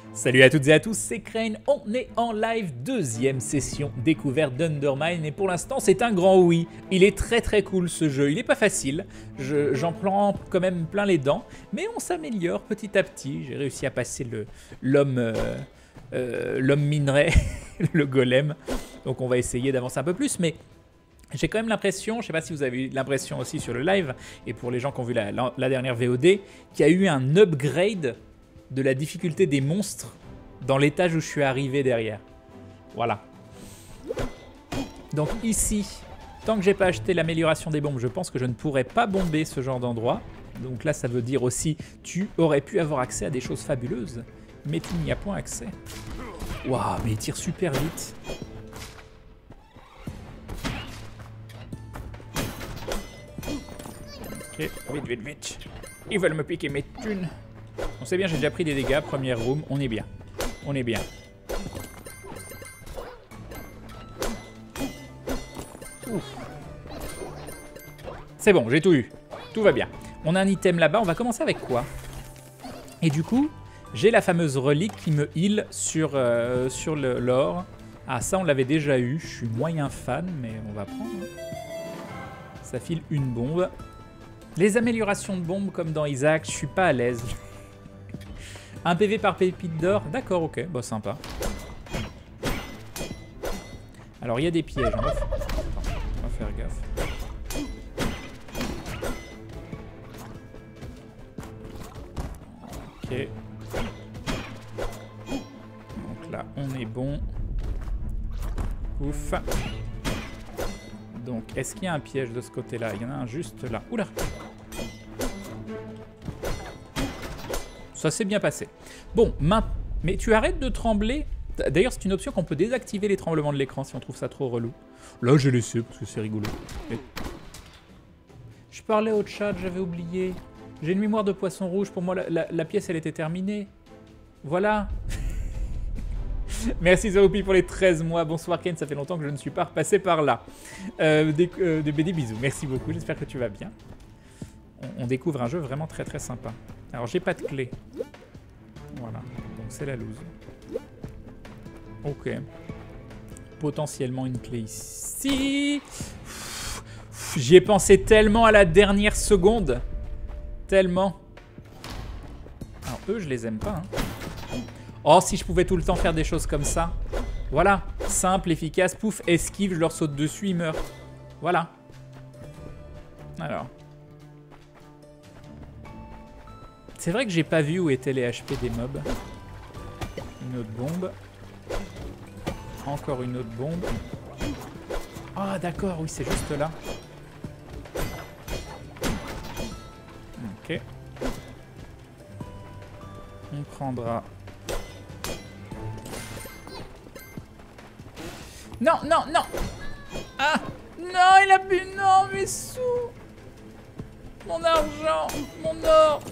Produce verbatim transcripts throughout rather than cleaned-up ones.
Salut à toutes et à tous, c'est Crane, on est en live, deuxième session découverte d'Undermine et pour l'instant c'est un grand oui. Il est très très cool ce jeu, il est pas facile, Je, j'en prends quand même plein les dents, mais on s'améliore petit à petit. J'ai réussi à passer le l'homme euh, euh, l'homme minerai, le golem, donc on va essayer d'avancer un peu plus, mais j'ai quand même l'impression, je ne sais pas si vous avez eu l'impression aussi sur le live, et pour les gens qui ont vu la, la, la dernière V O D, qu'il y a eu un upgrade de la difficulté des monstres dans l'étage où je suis arrivé derrière. Voilà. Donc ici, tant que j'ai pas acheté l'amélioration des bombes, je pense que je ne pourrais pas bomber ce genre d'endroit. Donc là, ça veut dire aussi, tu aurais pu avoir accès à des choses fabuleuses, mais tu n'y as point accès. Waouh, mais il tire super vite. Ok, vite, vite, vite. Ils veulent me piquer mes thunes. On sait bien, j'ai déjà pris des dégâts, première room, on est bien. On est bien. C'est bon, j'ai tout eu. Tout va bien. On a un item là-bas, on va commencer avec quoi? Et du coup, j'ai la fameuse relique qui me heal sur, euh, sur l'or. Ah, ça, on l'avait déjà eu. Je suis moyen fan, mais on va prendre. Ça file une bombe. Les améliorations de bombes, comme dans Isaac, je suis pas à l'aise. Un P V par pépite d'or, d'accord, ok, bah sympa. Alors il y a des pièges, hein. On va faire gaffe. Ok. Donc là, on est bon. Ouf. Donc, est-ce qu'il y a un piège de ce côté-là? Il y en a un juste là. Oula! Ça s'est bien passé. Bon, main... mais tu arrêtes de trembler. D'ailleurs, c'est une option qu'on peut désactiver les tremblements de l'écran si on trouve ça trop relou. Là, j'ai laissé parce que c'est rigolo. Et... je parlais au chat, j'avais oublié. J'ai une mémoire de poisson rouge. Pour moi, la, la, la pièce, elle était terminée. Voilà. Merci Zorupi pour les treize mois. Bonsoir Ken, ça fait longtemps que je ne suis pas repassé par là. Euh, des, euh, des, des bisous. Merci beaucoup, j'espère que tu vas bien. On, on découvre un jeu vraiment très très sympa. Alors, j'ai pas de clé. Voilà, donc c'est la loose. Ok. Potentiellement une clé ici. J'y ai pensé tellement à la dernière seconde. Tellement. Alors, eux, je les aime pas. Hein. Oh, si je pouvais tout le temps faire des choses comme ça. Voilà, simple, efficace, pouf, esquive, je leur saute dessus, ils meurent. Voilà. Alors. C'est vrai que j'ai pas vu où étaient les H P des mobs. Une autre bombe. Encore une autre bombe. Ah, d'accord, oui, c'est juste là. Ok. On prendra... Non, non, non! Ah! Non, il a bu... Non, mes sous! Mon argent! Mon or!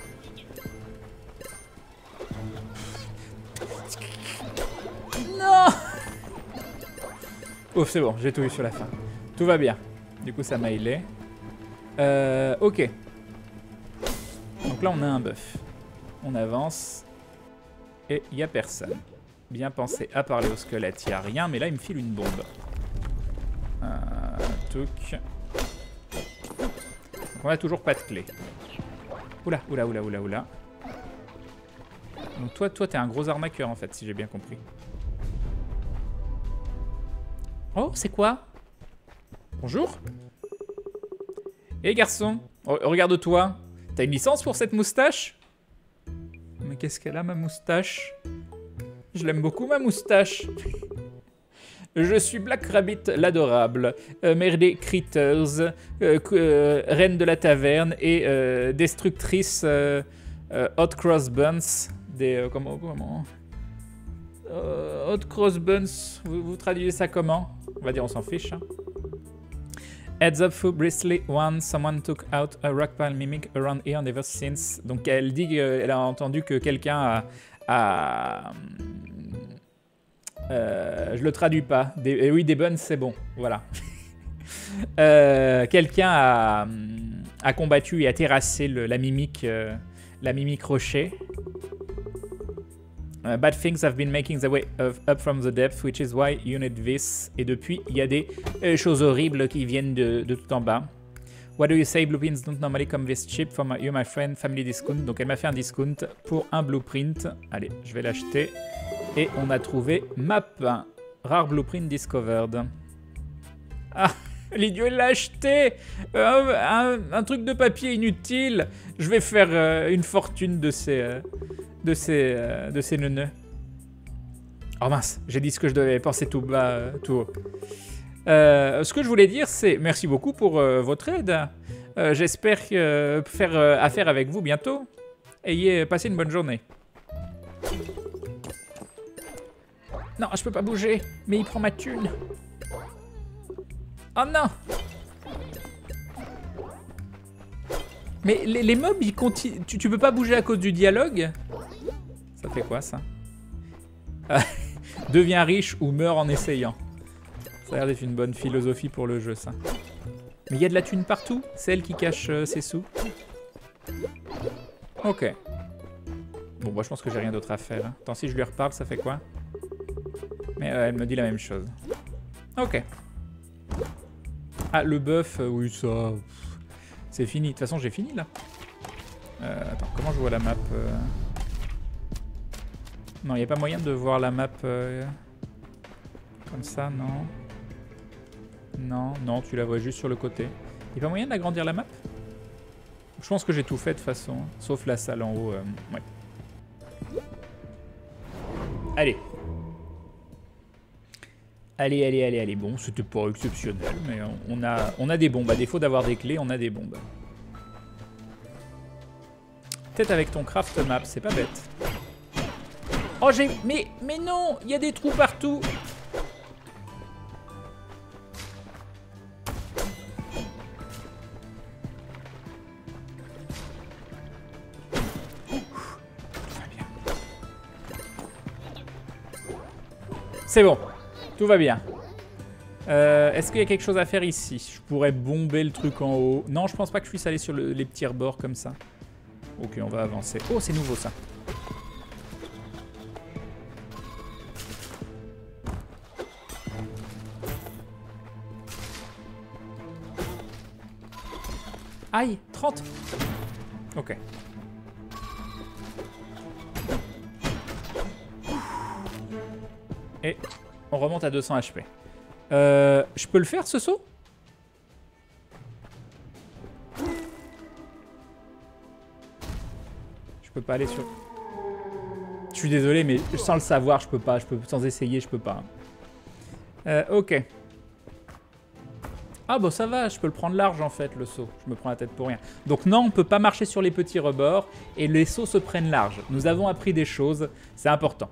Non! Ouf, c'est bon, j'ai tout eu sur la fin. Tout va bien. Du coup, ça m'a healé. Euh, ok. Donc là, on a un buff. On avance. Et il n'y a personne. Bien pensé à parler au squelette, il n'y a rien, mais là il me file une bombe. Euh, touc. Donc on a toujours pas de clé. Oula, oula, oula, oula, oula. Donc toi, toi t'es un gros arnaqueur en fait, si j'ai bien compris. Oh, c'est quoi? Bonjour. Hé hey, garçon, regarde-toi. T'as une licence pour cette moustache? Mais qu'est-ce qu'elle a ma moustache? Je l'aime beaucoup, ma moustache. Je suis Black Rabbit, l'adorable, euh, mère des critters, euh, euh, reine de la taverne et euh, destructrice euh, euh, Hot Cross Buns. Des, euh, comment, comment euh, Hot Cross Buns, vous, vous traduisez ça comment? On va dire on s'en fiche. Hein. Heads up for Bristly One, someone took out a rockpile mimic around here ever since. Donc elle dit qu'elle a entendu que quelqu'un a... a Euh, je le traduis pas. Des, euh, oui, des bonnes, c'est bon. Voilà. euh, Quelqu'un a, a combattu et a terrassé le, la mimique, euh, la mimique rocher. Uh, bad things have been making their way of, up from the depth, which is why you need this. Et depuis, il y a des euh, choses horribles qui viennent de, de tout en bas. What do you say? Blueprints don't normally come this cheap from you, my friend. Family discount. Donc elle m'a fait un discount pour un blueprint. Allez, je vais l'acheter. Et on a trouvé map. Rare blueprint discovered. Ah, l'idiot, il l'a acheté. Euh, un, un truc de papier inutile. Je vais faire euh, une fortune de ces... Euh, de ces, euh, de ces neuneux. Oh mince, j'ai dit ce que je devais penser tout bas, euh, tout haut. Euh, ce que je voulais dire, c'est merci beaucoup pour euh, votre aide. Euh, J'espère euh, faire euh, affaire avec vous bientôt. Ayez passé une bonne journée. Non, je peux pas bouger, mais il prend ma thune. Oh non! Mais les, les mobs, ils continuent. Tu, tu peux pas bouger à cause du dialogue? Ça fait quoi, ça? Deviens riche ou meurs en essayant. Ça a l'air d'être une bonne philosophie pour le jeu, ça. Mais il y a de la thune partout? C'est elle qui cache euh, ses sous? Ok. Bon, moi, je pense que j'ai rien d'autre à faire. Attends, si je lui reparle, ça fait quoi? Mais euh, elle me dit la même chose. Ok. Ah, le buff, euh, oui, ça... C'est fini. De toute façon, j'ai fini, là. Euh, attends, comment je vois la map euh... Non, il n'y a pas moyen de voir la map euh, comme ça, non. Non, non, tu la vois juste sur le côté. Il n'y a pas moyen d'agrandir la map? Je pense que j'ai tout fait de toute façon, sauf la salle en haut. Euh, ouais. Allez. Allez, allez, allez, allez. Bon, c'était pas exceptionnel, mais on a, on a des bombes. À défaut d'avoir des clés, on a des bombes. Peut-être avec ton craft map, c'est pas bête. Oh, j'ai... Mais, mais non, il y a des trous partout. C'est bon, tout va bien. Euh, Est-ce qu'il y a quelque chose à faire ici? Je pourrais bomber le truc en haut. Non, je pense pas que je puisse aller sur le, les petits rebords comme ça. Ok, on va avancer. Oh, c'est nouveau ça. Aïe, trente. Ok. Et on remonte à deux cents H P. Euh, je peux le faire ce saut? Je peux pas aller sur... Je suis désolé, mais sans le savoir, je peux pas. Je peux... Sans essayer, je peux pas. Euh, ok. Ah bah ça va, je peux le prendre large en fait, le saut. Je me prends la tête pour rien. Donc non, on peut pas marcher sur les petits rebords et les sauts se prennent large. Nous avons appris des choses, c'est important.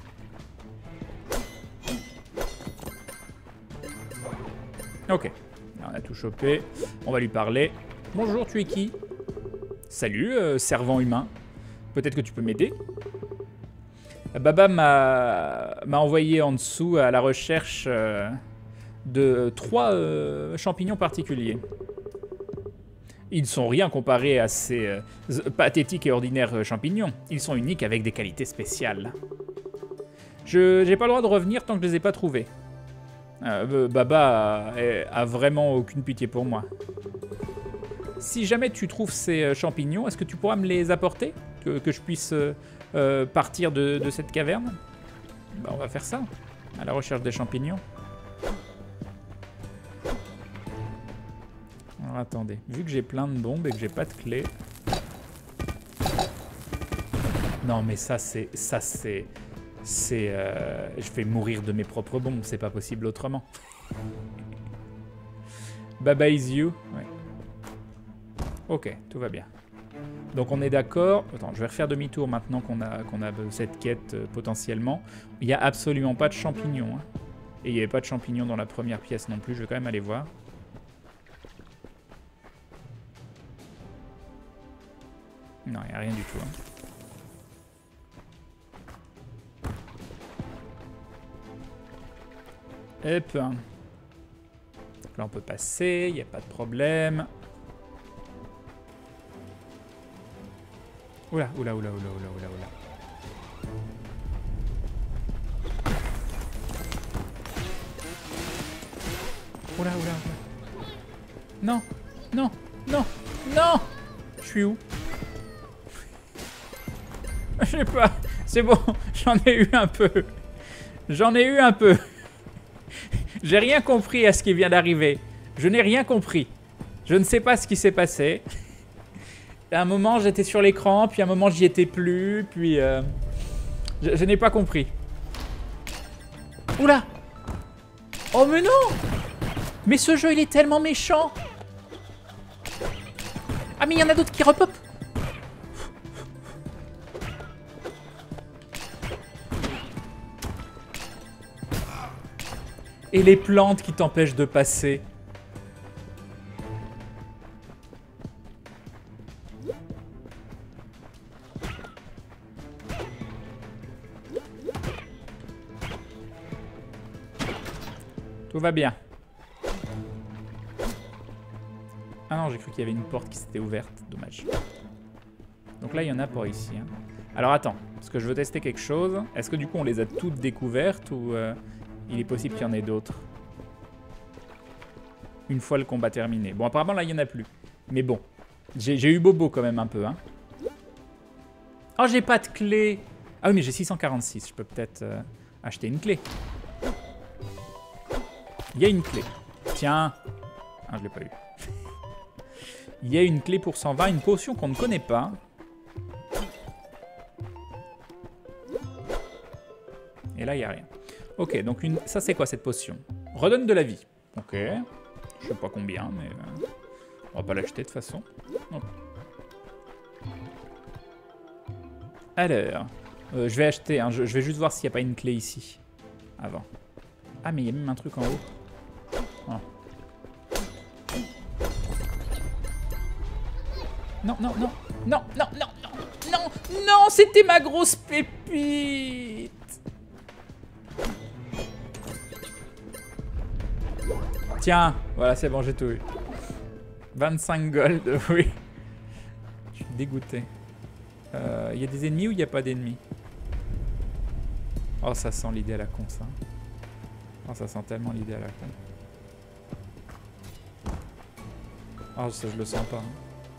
Ok, on a tout chopé. On va lui parler. Bonjour, tu es qui? Salut, euh, servant humain. Peut-être que tu peux m'aider? Baba m'a envoyé en dessous à la recherche euh, de trois euh, champignons particuliers. Ils ne sont rien comparés à ces euh, pathétiques et ordinaires champignons. Ils sont uniques avec des qualités spéciales. Je n'ai pas le droit de revenir tant que je ne les ai pas trouvés. Euh, Baba a, a vraiment aucune pitié pour moi. Si jamais tu trouves ces champignons, est-ce que tu pourras me les apporter? Que, que je puisse euh, euh, partir de, de cette caverne? Bah, on va faire ça, à la recherche des champignons. Alors attendez, vu que j'ai plein de bombes et que j'ai pas de clé... Non mais ça c'est... ça c'est... C'est... Euh, je vais mourir de mes propres bombes, c'est pas possible autrement. Baba is you. Ouais. Ok, tout va bien. Donc on est d'accord. Attends, je vais refaire demi-tour maintenant qu'on a, qu'on a cette quête euh, potentiellement. Il n'y a absolument pas de champignons. Hein. Et il n'y avait pas de champignons dans la première pièce non plus. Je vais quand même aller voir. Non, il n'y a rien du tout. Hein. Hop. Là on peut passer, il n'y a pas de problème. Oula, oula, oula, oula, oula, oula, oula. Oula, oula, oula. Non, non, non, non. Je suis où? Je sais pas. C'est bon, j'en ai eu un peu. J'en ai eu un peu. J'ai rien compris à ce qui vient d'arriver. Je n'ai rien compris. Je ne sais pas ce qui s'est passé. À un moment, j'étais sur l'écran, puis à un moment, j'y étais plus, puis... Euh, je je n'ai pas compris. Oula! Oh, mais non! Mais ce jeu, il est tellement méchant! Ah, mais il y en a d'autres qui repopent! Et les plantes qui t'empêchent de passer. Tout va bien. Ah non, j'ai cru qu'il y avait une porte qui s'était ouverte. Dommage. Donc là, il y en a pas ici. Hein. Alors attends, parce que je veux tester quelque chose. Est-ce que du coup, on les a toutes découvertes ou euh, il est possible qu'il y en ait d'autres? Une fois le combat terminé. Bon, apparemment, là, il n'y en a plus. Mais bon, j'ai eu bobo quand même un peu. Hein. Oh, j'ai pas de clé. Ah oui, mais j'ai six cent quarante-six. Je peux peut-être euh, acheter une clé. Il y a une clé. Tiens. Ah, je l'ai pas eu. Il y a une clé pour cent vingt, une potion qu'on ne connaît pas. Et là, il n'y a rien. Ok, donc une... ça, c'est quoi cette potion? Redonne de la vie. Ok. Je sais pas combien, mais... Euh... on va pas l'acheter de toute façon. Non. Alors... Euh, je vais acheter, hein. je, je vais juste voir s'il n'y a pas une clé ici. Avant. Ah, mais il y a même un truc en haut. Oh. Non, non, non, non, non, non, non, non, non, c'était ma grosse pépite. Tiens, voilà, c'est bon, j'ai tout eu. vingt-cinq gold, oui. Je suis dégoûté. Il euh, y a des ennemis ou il n'y a pas d'ennemis? Oh, ça sent l'idée à la con, ça. Oh, ça sent tellement l'idée à la con. Oh, ça, je le sens pas. Hein.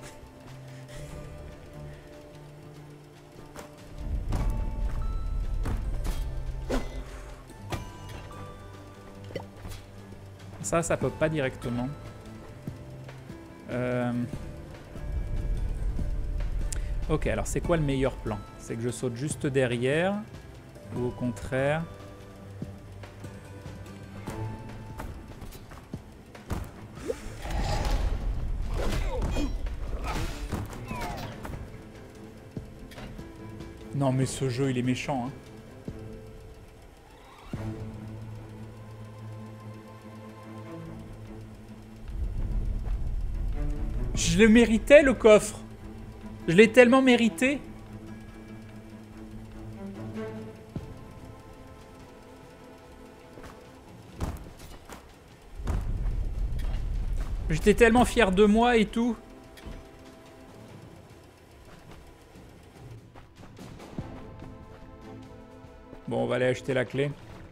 Ça, ça pop pas directement. Euh... Ok, alors c'est quoi le meilleur plan? C'est que je saute juste derrière ou au contraire? Non mais ce jeu il est méchant hein. Je le méritais le coffre. Je l'ai tellement mérité. J'étais tellement fier de moi et tout. Bon, on va aller acheter la clé.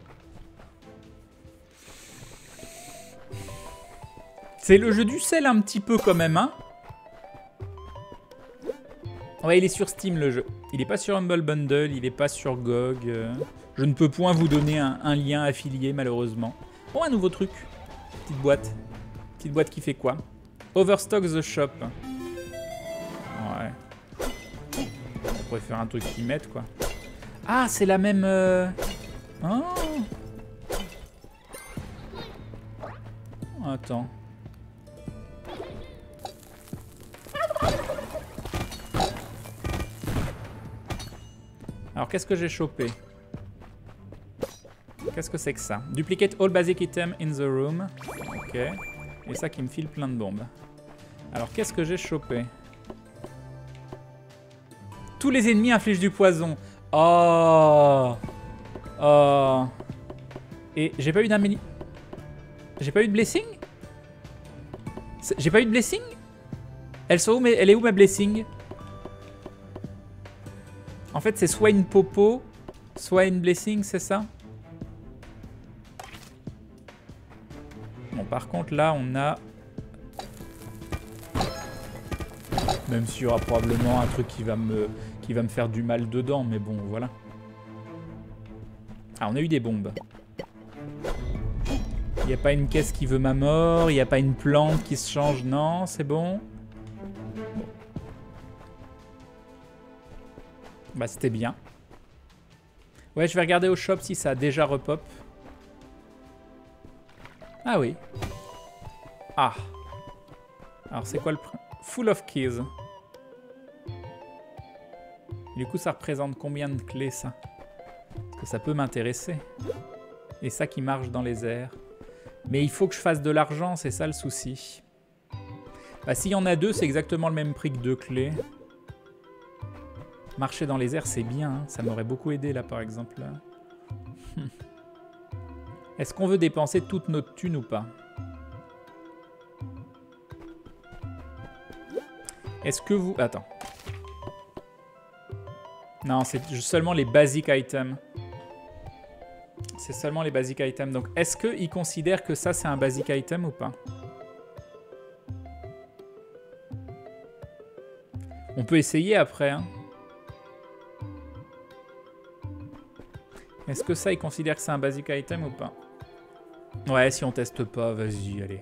C'est le jeu du sel un petit peu quand même, hein. Ouais, il est sur Steam le jeu. Il est pas sur Humble Bundle, il est pas sur G O G. Euh... Je ne peux point vous donner un, un lien affilié malheureusement. Bon, un nouveau truc. Petite boîte. Petite boîte qui fait quoi? Overstock the Shop. Ouais. On pourrait faire un truc qui mette quoi. Ah, c'est la même... Euh... Oh. Attends. Alors, qu'est-ce que j'ai chopé? Qu'est-ce que c'est que ça? Duplicate all basic items in the room. Ok. Et ça qui me file plein de bombes. Alors, qu'est-ce que j'ai chopé? Tous les ennemis infligent du poison. Oh. Oh. Et j'ai pas eu d'amélie. J'ai pas eu de blessing? J'ai pas eu de blessing? Elle, sont où, mais elle est où ma blessing? En fait, c'est soit une popo, soit une blessing, c'est ça? Bon, par contre, là, on a... Même s'il y aura probablement un truc qui va me, qui va me faire du mal dedans, mais bon, voilà. Ah, on a eu des bombes. Il n'y a pas une caisse qui veut ma mort, il n'y a pas une plante qui se change, non, c'est bon. Bon. Bah, c'était bien. Ouais, je vais regarder au shop si ça a déjà repop. Ah oui. Ah. Alors, c'est quoi le prix? Full of keys. Du coup, ça représente combien de clés, ça? Parce que ça peut m'intéresser. Et ça qui marche dans les airs. Mais il faut que je fasse de l'argent, c'est ça le souci. Bah, s'il y en a deux, c'est exactement le même prix que deux clés. Marcher dans les airs, c'est bien. Hein. Ça m'aurait beaucoup aidé, là, par exemple. Est-ce qu'on veut dépenser toute notre thune ou pas? Est-ce que vous... Attends. Non, c'est seulement les basic items. C'est seulement les basic items. Donc, est-ce qu'ils considèrent que ça, c'est un basic item ou pas? On peut essayer après. Hein. Est-ce que ça, ils considèrent que c'est un basic item ou pas? Ouais, si on teste pas, vas-y, allez.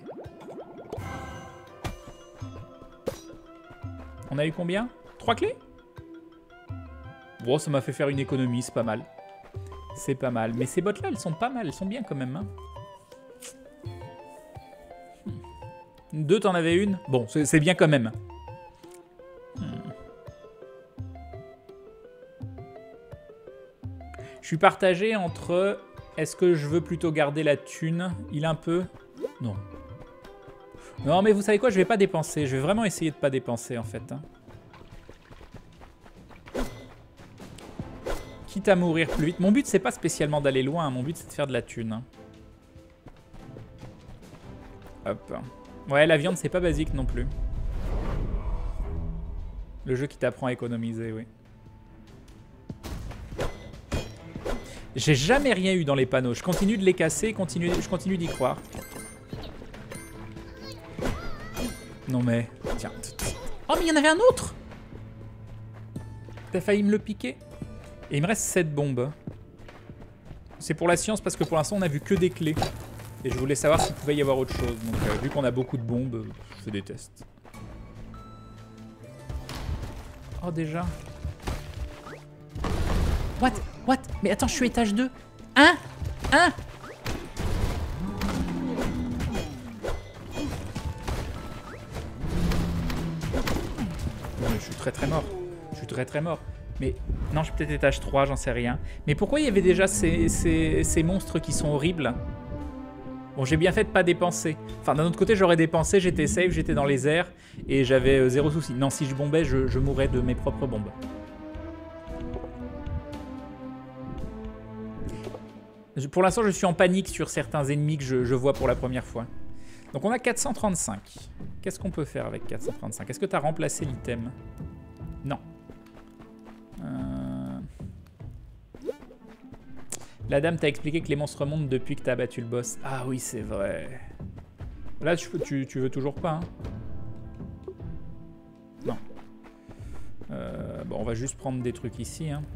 On a eu combien? Trois clés? Bon, ça m'a fait faire une économie, c'est pas mal. C'est pas mal. Mais ces bottes-là, elles sont pas mal, elles sont bien quand même. Hein. Deux, t'en avais une? Bon, c'est bien quand même. Hmm. Je suis partagé entre... Est-ce que je veux plutôt garder la thune? Il un peu? Non. Non, mais vous savez quoi? Je vais pas dépenser. Je vais vraiment essayer de pas dépenser, en fait. Hein. Quitte à mourir plus vite. Mon but, c'est pas spécialement d'aller loin. Mon but, c'est de faire de la thune. Hein. Hop. Ouais, la viande, c'est pas basique non plus. Le jeu qui t'apprend à économiser, oui. J'ai jamais rien eu dans les panneaux. Je continue de les casser, continue, je continue d'y croire. Non mais... Tiens. Oh, mais il y en avait un autre! T'as failli me le piquer. Et il me reste sept bombes. C'est pour la science parce que pour l'instant, on a vu que des clés. Et je voulais savoir s'il pouvait y avoir autre chose. Donc, euh, vu qu'on a beaucoup de bombes, je fais des tests. Oh, déjà. What? What? Mais attends, je suis étage deux. Hein? Hein? Je suis très très mort. Je suis très très mort. Mais non, je suis peut-être étage trois, j'en sais rien. Mais pourquoi il y avait déjà ces, ces, ces monstres qui sont horribles? Bon, j'ai bien fait de pas dépenser. Enfin, d'un autre côté, j'aurais dépensé, j'étais safe, j'étais dans les airs et j'avais euh, zéro souci. Non, si je bombais, je, je mourrais de mes propres bombes. Pour l'instant, je suis en panique sur certains ennemis que je, je vois pour la première fois. Donc, on a quatre cent trente-cinq. Qu'est-ce qu'on peut faire avec quatre cent trente-cinq? Est-ce que tu as remplacé l'item? Non. Euh... La dame t'a expliqué que les monstres montent depuis que tu as battu le boss. Ah oui, c'est vrai. Là, tu, tu, tu veux toujours pas, hein? Non. Euh, bon, on va juste prendre des trucs ici, hein.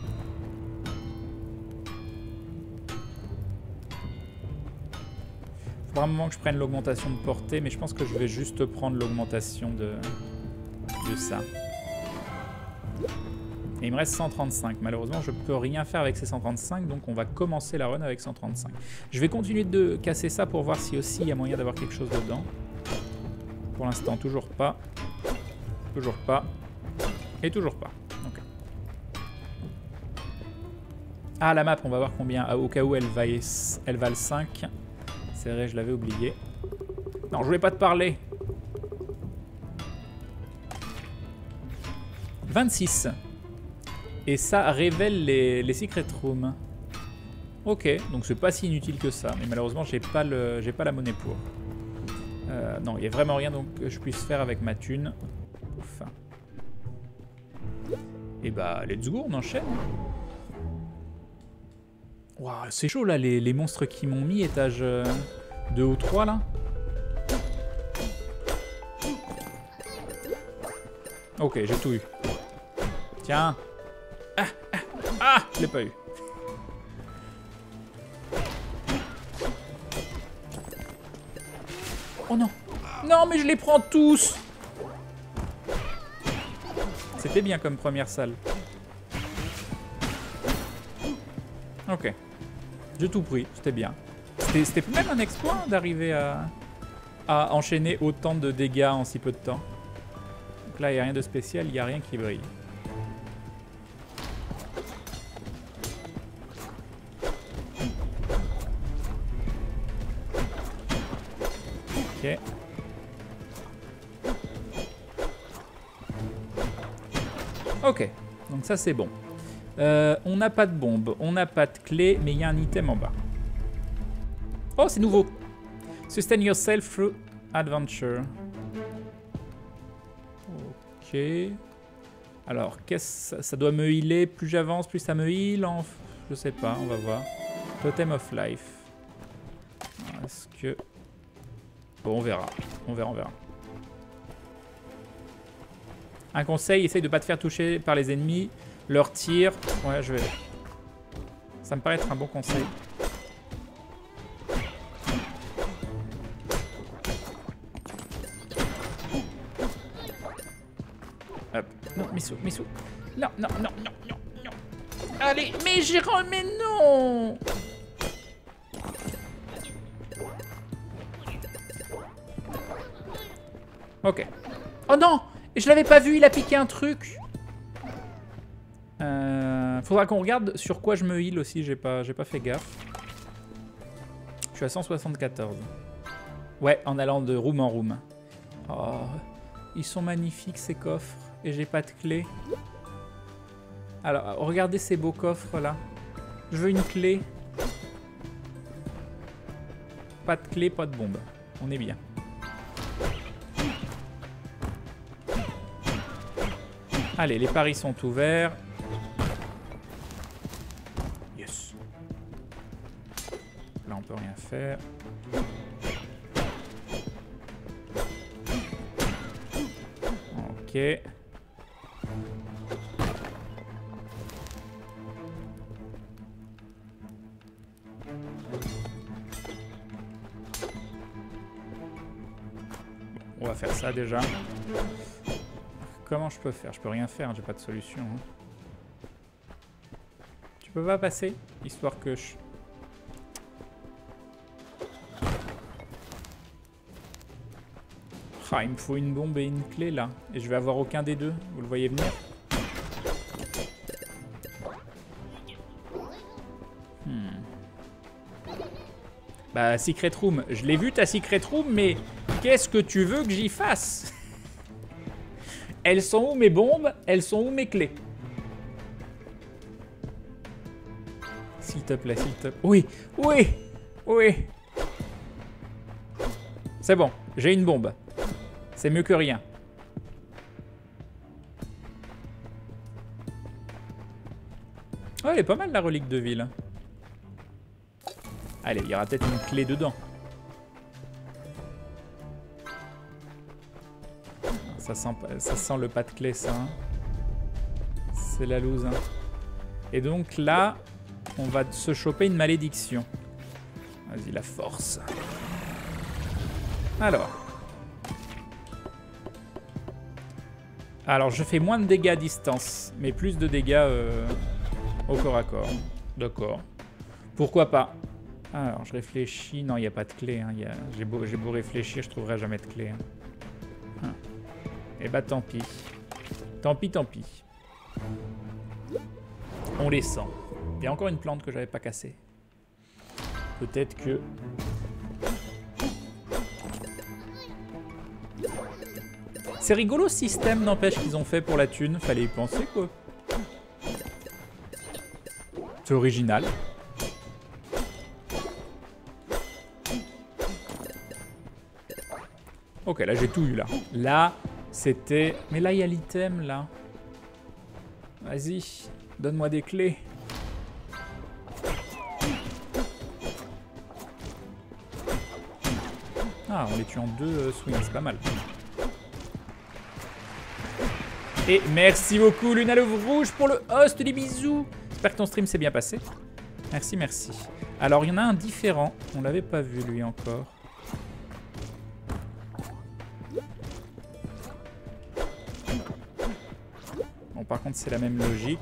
Faut vraiment que je prenne l'augmentation de portée, mais je pense que je vais juste prendre l'augmentation de, de ça. Et il me reste cent trente-cinq. Malheureusement, je peux rien faire avec ces cent trente-cinq, donc on va commencer la run avec cent trente-cinq. Je vais continuer de casser ça pour voir si aussi il y a moyen d'avoir quelque chose dedans. Pour l'instant, toujours pas. Toujours pas. Et toujours pas. Okay. Ah, la map, on va voir combien. Ah, au cas où elle va, elle va le cinq. C'est vrai, je l'avais oublié. Non, je voulais pas te parler. vingt-six. Et ça révèle les, les secret rooms. Ok, donc c'est pas si inutile que ça. Mais malheureusement, j'ai pas, le, j'ai pas la monnaie pour. Euh, non, il n'y a vraiment rien donc, que je puisse faire avec ma thune. Ouf. Et bah, let's go, on enchaîne. Waouh, c'est chaud là, les, les monstres qui m'ont mis, étage deux ou trois là. Ok, j'ai tout eu. Tiens. Ah, ah, ah, je l'ai pas eu. Oh non. Non, mais je les prends tous. C'était bien comme première salle. Ok. J'ai tout pris, c'était bien. C'était même un exploit d'arriver à, à enchaîner autant de dégâts en si peu de temps. Donc là, il n'y a rien de spécial, il n'y a rien qui brille. Ok. Ok, donc ça c'est bon. Euh, on n'a pas de bombe, on n'a pas de clé, mais il y a un item en bas. Oh, c'est nouveau. Sustain yourself through adventure. Ok. Alors, qu'est-ce que ça doit me healer? Plus j'avance, plus ça me heal en... Je sais pas, on va voir. Totem of life. Est-ce que... Bon, on verra. On verra, on verra. Un conseil, essaye de pas te faire toucher par les ennemis. Leur tir... Ouais, je vais... Ça me paraît être un bon conseil. Hop. Non, Missou, Missou. Non, non, non, non, non, non. Allez, mais Jérôme, mais non! Ok. Oh non! Je l'avais pas vu, il a piqué un truc. Euh, faudra qu'on regarde sur quoi je me heal aussi, j'ai pas, j'ai pas fait gaffe. Je suis à cent soixante-quatorze. Ouais, en allant de room en room. Oh, ils sont magnifiques ces coffres. Et j'ai pas de clé. Alors, regardez ces beaux coffres là. Je veux une clé. Pas de clé, pas de bombe. On est bien. Allez, les paris sont ouverts. Yes. Là, on peut rien faire. Ok. On va faire ça déjà. Comment je peux faire? Je peux rien faire, j'ai pas de solution. Hein. Tu peux pas passer? Histoire que je... Ah, il me faut une bombe et une clé là. Et je vais avoir aucun des deux. Vous le voyez venir? Hmm. Bah, Secret Room. Je l'ai vu ta Secret Room, mais qu'est-ce que tu veux que j'y fasse? Elles sont où mes bombes? Elles sont où mes clés? S'il te plaît, s'il te plaît. Oui, oui, oui. C'est bon, j'ai une bombe. C'est mieux que rien. Oh, elle est pas mal la relique de ville. Allez, il y aura peut-être une clé dedans. Ça sent, ça sent le pas de clé, ça. Hein. C'est la loose. Hein. Et donc là, on va se choper une malédiction. Vas-y, la force. Alors. Alors, je fais moins de dégâts à distance, mais plus de dégâts euh, au corps à corps. D'accord. Pourquoi pas? Alors, je réfléchis. Non, il n'y a pas de clé. Hein. J'ai beau, j'ai beau réfléchir, je trouverai jamais de clé. Hein. Hein. Eh bah tant pis. Tant pis, tant pis. On les sent. Il y a encore une plante que j'avais pas cassée. Peut-être que... C'est rigolo ce système, n'empêche, qu'ils ont fait pour la thune. Fallait y penser, quoi. C'est original. Ok, là j'ai tout eu, là. Là... C'était... Mais là, il y a l'item, là. Vas-y, donne-moi des clés. Ah, on les tue en deux euh, swings, c'est pas mal. Et merci beaucoup Luna Love Rouge pour le host, des bisous. J'espère que ton stream s'est bien passé. Merci, merci. Alors, il y en a un différent. On l'avait pas vu, lui, encore. Bon, par contre, c'est la même logique.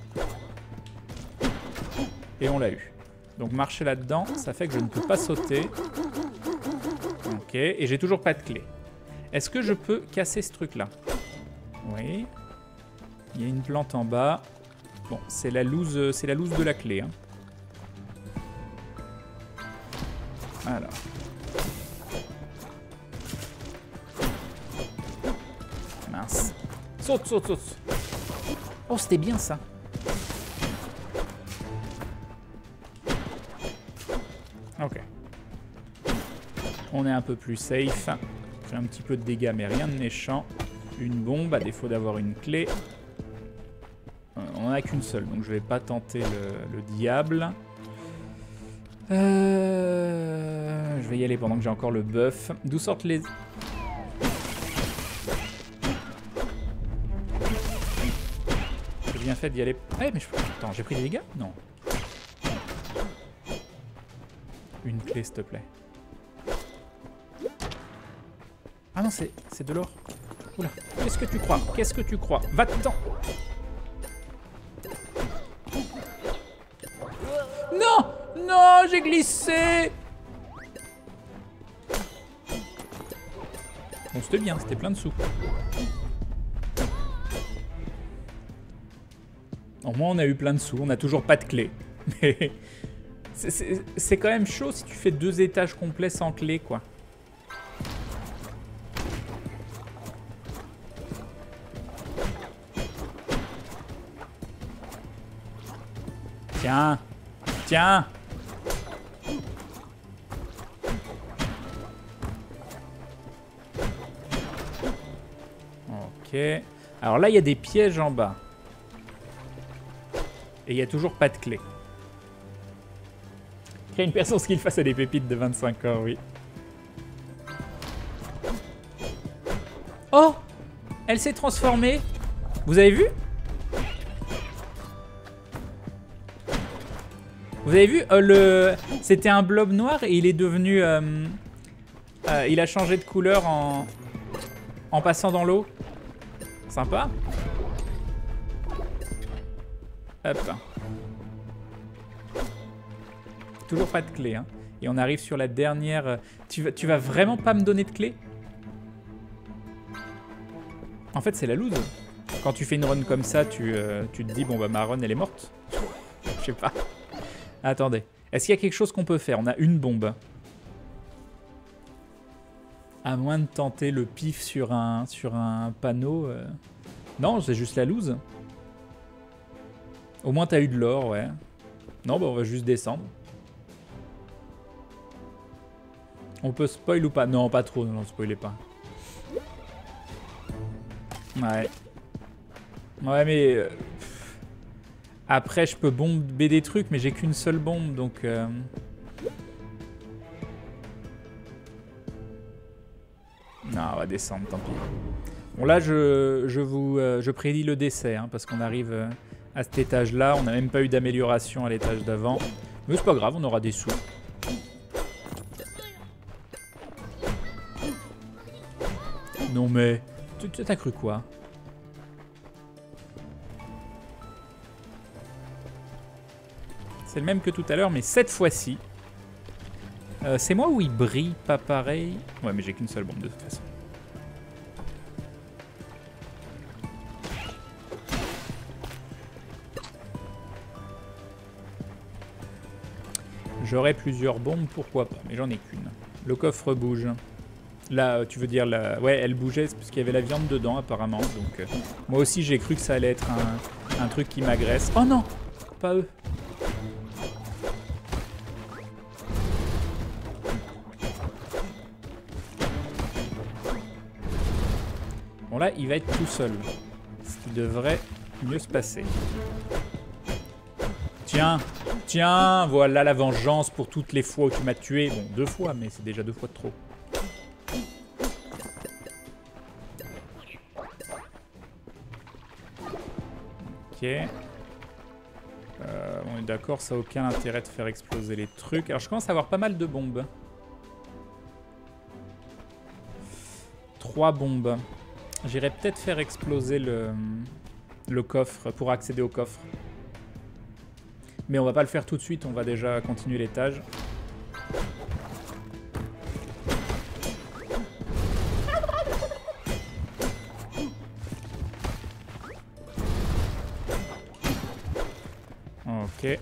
Et on l'a eu. Donc, marcher là-dedans, ça fait que je ne peux pas sauter. Ok, et j'ai toujours pas de clé. Est-ce que je peux casser ce truc-là? Oui. Il y a une plante en bas. Bon, c'est la loose, c'est la loose de la clé, hein. Alors. Mince. Saute, saute, saute. Oh, c'était bien ça. Ok. On est un peu plus safe. J'ai un petit peu de dégâts, mais rien de méchant. Une bombe, à défaut d'avoir une clé. Euh, on n'en a qu'une seule, donc je vais pas tenter le, le diable. Euh, je vais y aller pendant que j'ai encore le buff. D'où sortent les... J'ai bien fait d'y aller... Ah, mais je... Attends, j'ai pris des dégâts? Non. Une clé, s'il te plaît. Ah non, c'est de l'or. Oula, qu'est-ce que tu crois? Qu'est-ce que tu crois? Va-t'en! Non! Non, j'ai glissé! Bon, c'était bien, c'était plein de sous. Au moins, on a eu plein de sous, on n'a toujours pas de clé. Mais c'est quand même chaud si tu fais deux étages complets sans clé, quoi. Tiens, tiens. Ok. Alors là, il y a des pièges en bas. Et il n'y a toujours pas de clé. Crée une personne skill face à des pépites de vingt-cinq ans, oui. Oh! Elle s'est transformée. Vous avez vu? Vous avez vu, euh, le... c'était un blob noir et il est devenu... Euh... Euh, il a changé de couleur en, en passant dans l'eau. Sympa. Hop. Toujours pas de clé, hein. Et on arrive sur la dernière... Tu vas, tu vas vraiment pas me donner de clé? En fait, c'est la loose. Quand tu fais une run comme ça, tu, euh, tu te dis, bon bah ma run, elle est morte. Je sais pas. Attendez. Est-ce qu'il y a quelque chose qu'on peut faire? On a une bombe. À moins de tenter le pif sur un, sur un panneau. Euh... Non, c'est juste la loose. Au moins, t'as eu de l'or, ouais. Non, bah on va juste descendre. On peut spoil ou pas? Non, pas trop, non, spoilez pas. Ouais. Ouais, mais... Euh... Après, je peux bomber des trucs, mais j'ai qu'une seule bombe, donc... Euh... Non, on va descendre, tant pis. Bon, là, je, je vous euh, je prédis le décès, hein, parce qu'on arrive euh, à cet étage-là. On n'a même pas eu d'amélioration à l'étage d'avant. Mais c'est pas grave, on aura des sous. Non, mais... T'as cru quoi? C'est le même que tout à l'heure, mais cette fois-ci... Euh, c'est moi où il brille pas pareil? Ouais, mais j'ai qu'une seule bombe de toute façon. J'aurais plusieurs bombes, pourquoi pas, mais j'en ai qu'une. Le coffre bouge. Là, tu veux dire, la... ouais, elle bougeait parce qu'il y avait la viande dedans, apparemment. Donc, euh, moi aussi, j'ai cru que ça allait être un, un truc qui m'agresse. Oh non, pas eux. Bon, là, il va être tout seul. Ce qui devrait mieux se passer. Tiens, tiens, voilà la vengeance pour toutes les fois où tu m'as tué. Bon, deux fois, mais c'est déjà deux fois de trop. Euh, on est d'accord, ça n'a aucun intérêt de faire exploser les trucs. Alors je commence à avoir pas mal de bombes. Trois bombes. J'irais peut-être faire exploser le, le coffre pour accéder au coffre. Mais on va pas le faire tout de suite, on va déjà continuer l'étage. Ok.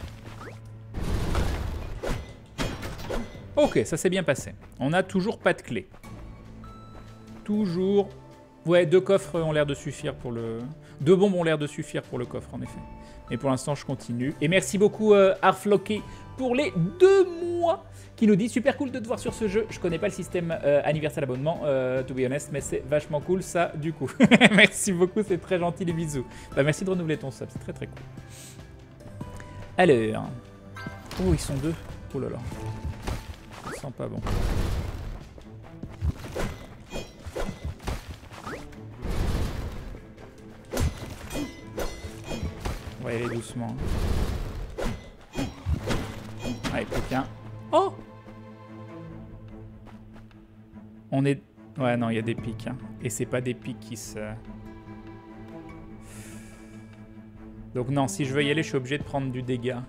Ok, ça s'est bien passé. On n'a toujours pas de clé. Toujours... Ouais, deux coffres ont l'air de suffire pour le... Deux bombes ont l'air de suffire pour le coffre, en effet. Mais pour l'instant, je continue. Et merci beaucoup, euh, Arfloqué, pour les deux mois, qui nous dit « Super cool de te voir sur ce jeu. Je connais pas le système euh, anniversaire abonnement, euh, to be honest, mais c'est vachement cool, ça, du coup. » Merci beaucoup, c'est très gentil, les bisous. Bah, merci de renouveler ton sub, c'est très très cool. Alors... Oh, ils sont deux. Oh là là. Ça sent pas bon. On va y aller doucement. Allez, plus qu'un. Oh! On est... Ouais, non, il y a des pics. Hein. Et c'est pas des pics qui se... Donc non, si je veux y aller, je suis obligé de prendre du dégât.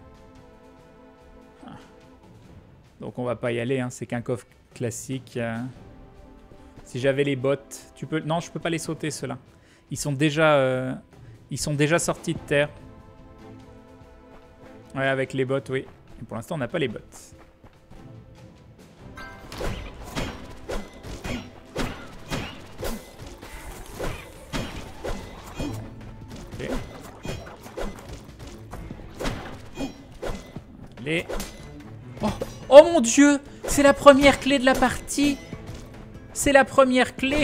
Donc on va pas y aller, hein. C'est qu'un coffre classique. Si j'avais les bottes... Tu peux... Non, je peux pas les sauter, ceux-là. Ils sont déjà... Euh... Ils sont déjà sortis de terre. Ouais, avec les bottes, oui. Et pour l'instant, on n'a pas les bottes. Ok. Allez. Oh, oh mon Dieu! C'est la première clé de la partie! C'est la première clé!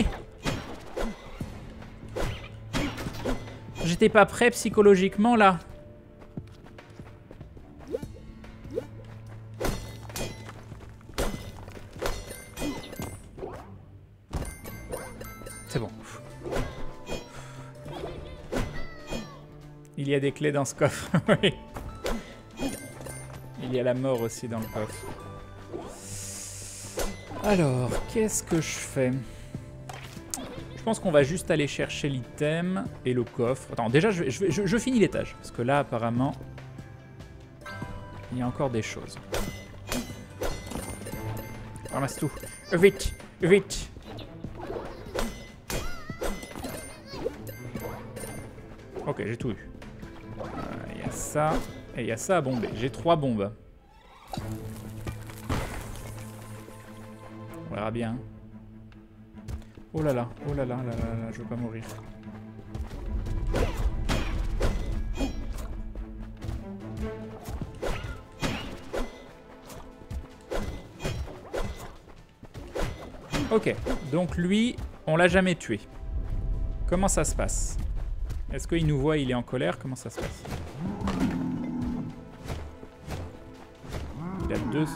J'étais pas prêt psychologiquement, là. C'est bon. Il y a des clés dans ce coffre, oui. Il y a la mort aussi dans le coffre. Alors, qu'est-ce que je fais? Je pense qu'on va juste aller chercher l'item et le coffre. Attends, déjà, je, je, je, je finis l'étage. Parce que là, apparemment, il y a encore des choses. Ramasse tout. Vite, vite. Ok, j'ai tout eu. Il euh, y a ça. Et il y a ça à bomber. J'ai trois bombes. On verra bien. Oh là là, oh là là, là là là, je veux pas mourir. Ok, donc lui, on l'a jamais tué. Comment ça se passe? Est-ce qu'il nous voit, il est en colère? Comment ça se passe? Il a deux...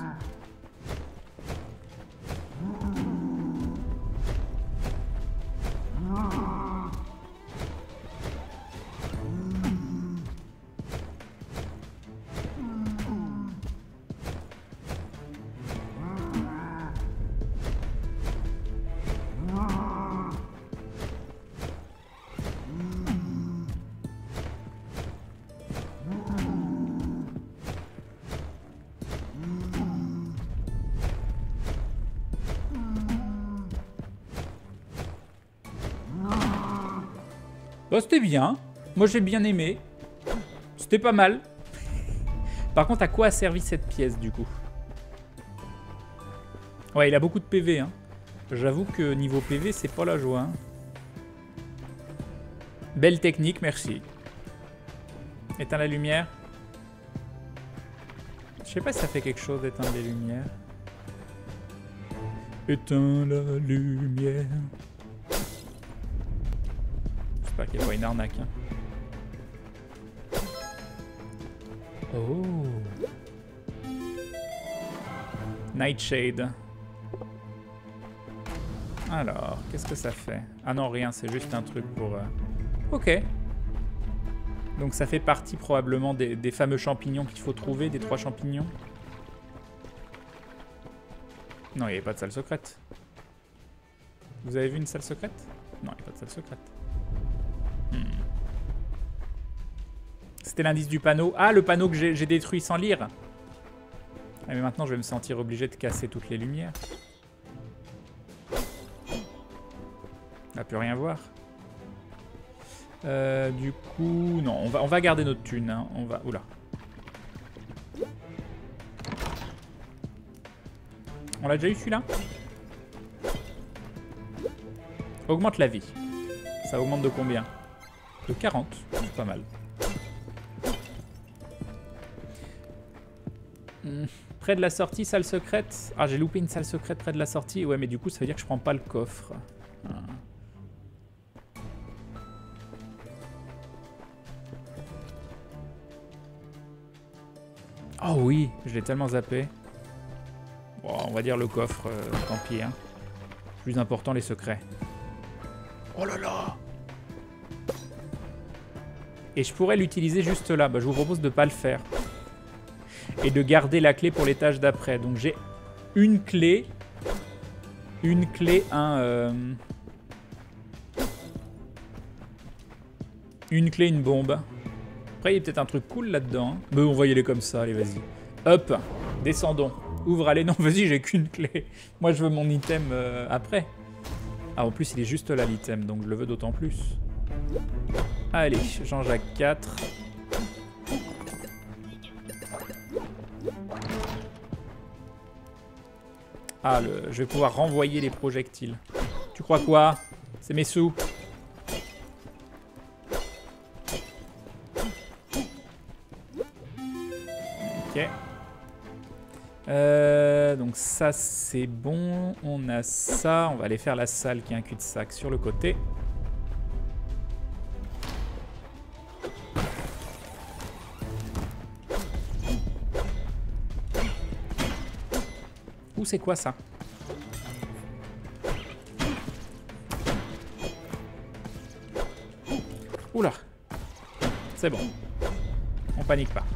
Bah, c'était bien. Moi, j'ai bien aimé. C'était pas mal. Par contre, à quoi a servi cette pièce, du coup? Ouais, il a beaucoup de P V. Hein. J'avoue que niveau P V, c'est pas la joie. Hein. Belle technique, merci. Éteins la lumière. Je sais pas si ça fait quelque chose d'éteindre les lumières. Éteins la lumière. J'espère qu'il n'y a pas une arnaque. Hein. Oh. Nightshade. Alors, qu'est-ce que ça fait? Ah non, rien, c'est juste un truc pour... Euh... Ok. Donc ça fait partie probablement des, des fameux champignons qu'il faut trouver, des trois champignons. Non, il n'y avait pas de salle secrète. Vous avez vu une salle secrète? Non, il n'y a pas de salle secrète. Hmm. C'était l'indice du panneau. Ah, le panneau que j'ai détruit sans lire. Ah, mais maintenant, je vais me sentir obligé de casser toutes les lumières. On n'a plus rien voir. Euh, du coup, non, on va, on va garder notre thune. Hein. On va... Oula. On l'a déjà eu celui-là? Augmente la vie. Ça augmente de combien? De quarante. C'est pas mal. Hmm. Près de la sortie, salle secrète. Ah, j'ai loupé une salle secrète près de la sortie. Ouais, mais du coup, ça veut dire que je prends pas le coffre. Ah. Oh oui, je l'ai tellement zappé. Bon, on va dire le coffre, euh, tant pis. Hein. Plus important, les secrets. Oh là là! Et je pourrais l'utiliser juste là. Bah, je vous propose de ne pas le faire. Et de garder la clé pour l'étage d'après. Donc j'ai une clé. Une clé, un... Euh... Une clé, une bombe. Après, il y a peut-être un truc cool là-dedans. Hein. Bah, on va y aller comme ça, allez, vas-y. Hop, descendons. Ouvre, allez, non, vas-y, j'ai qu'une clé. Moi, je veux mon item euh, après. Ah, en plus, il est juste là, l'item, donc je le veux d'autant plus. Allez, Jean-Jacques quatre. Ah, le... je vais pouvoir renvoyer les projectiles. Tu crois quoi? C'est mes sous. Ok. Euh, donc ça c'est bon, on a ça, on va aller faire la salle qui est un cul-de-sac sur le côté. Ouh, c'est quoi ça? Oula, c'est bon, on panique pas.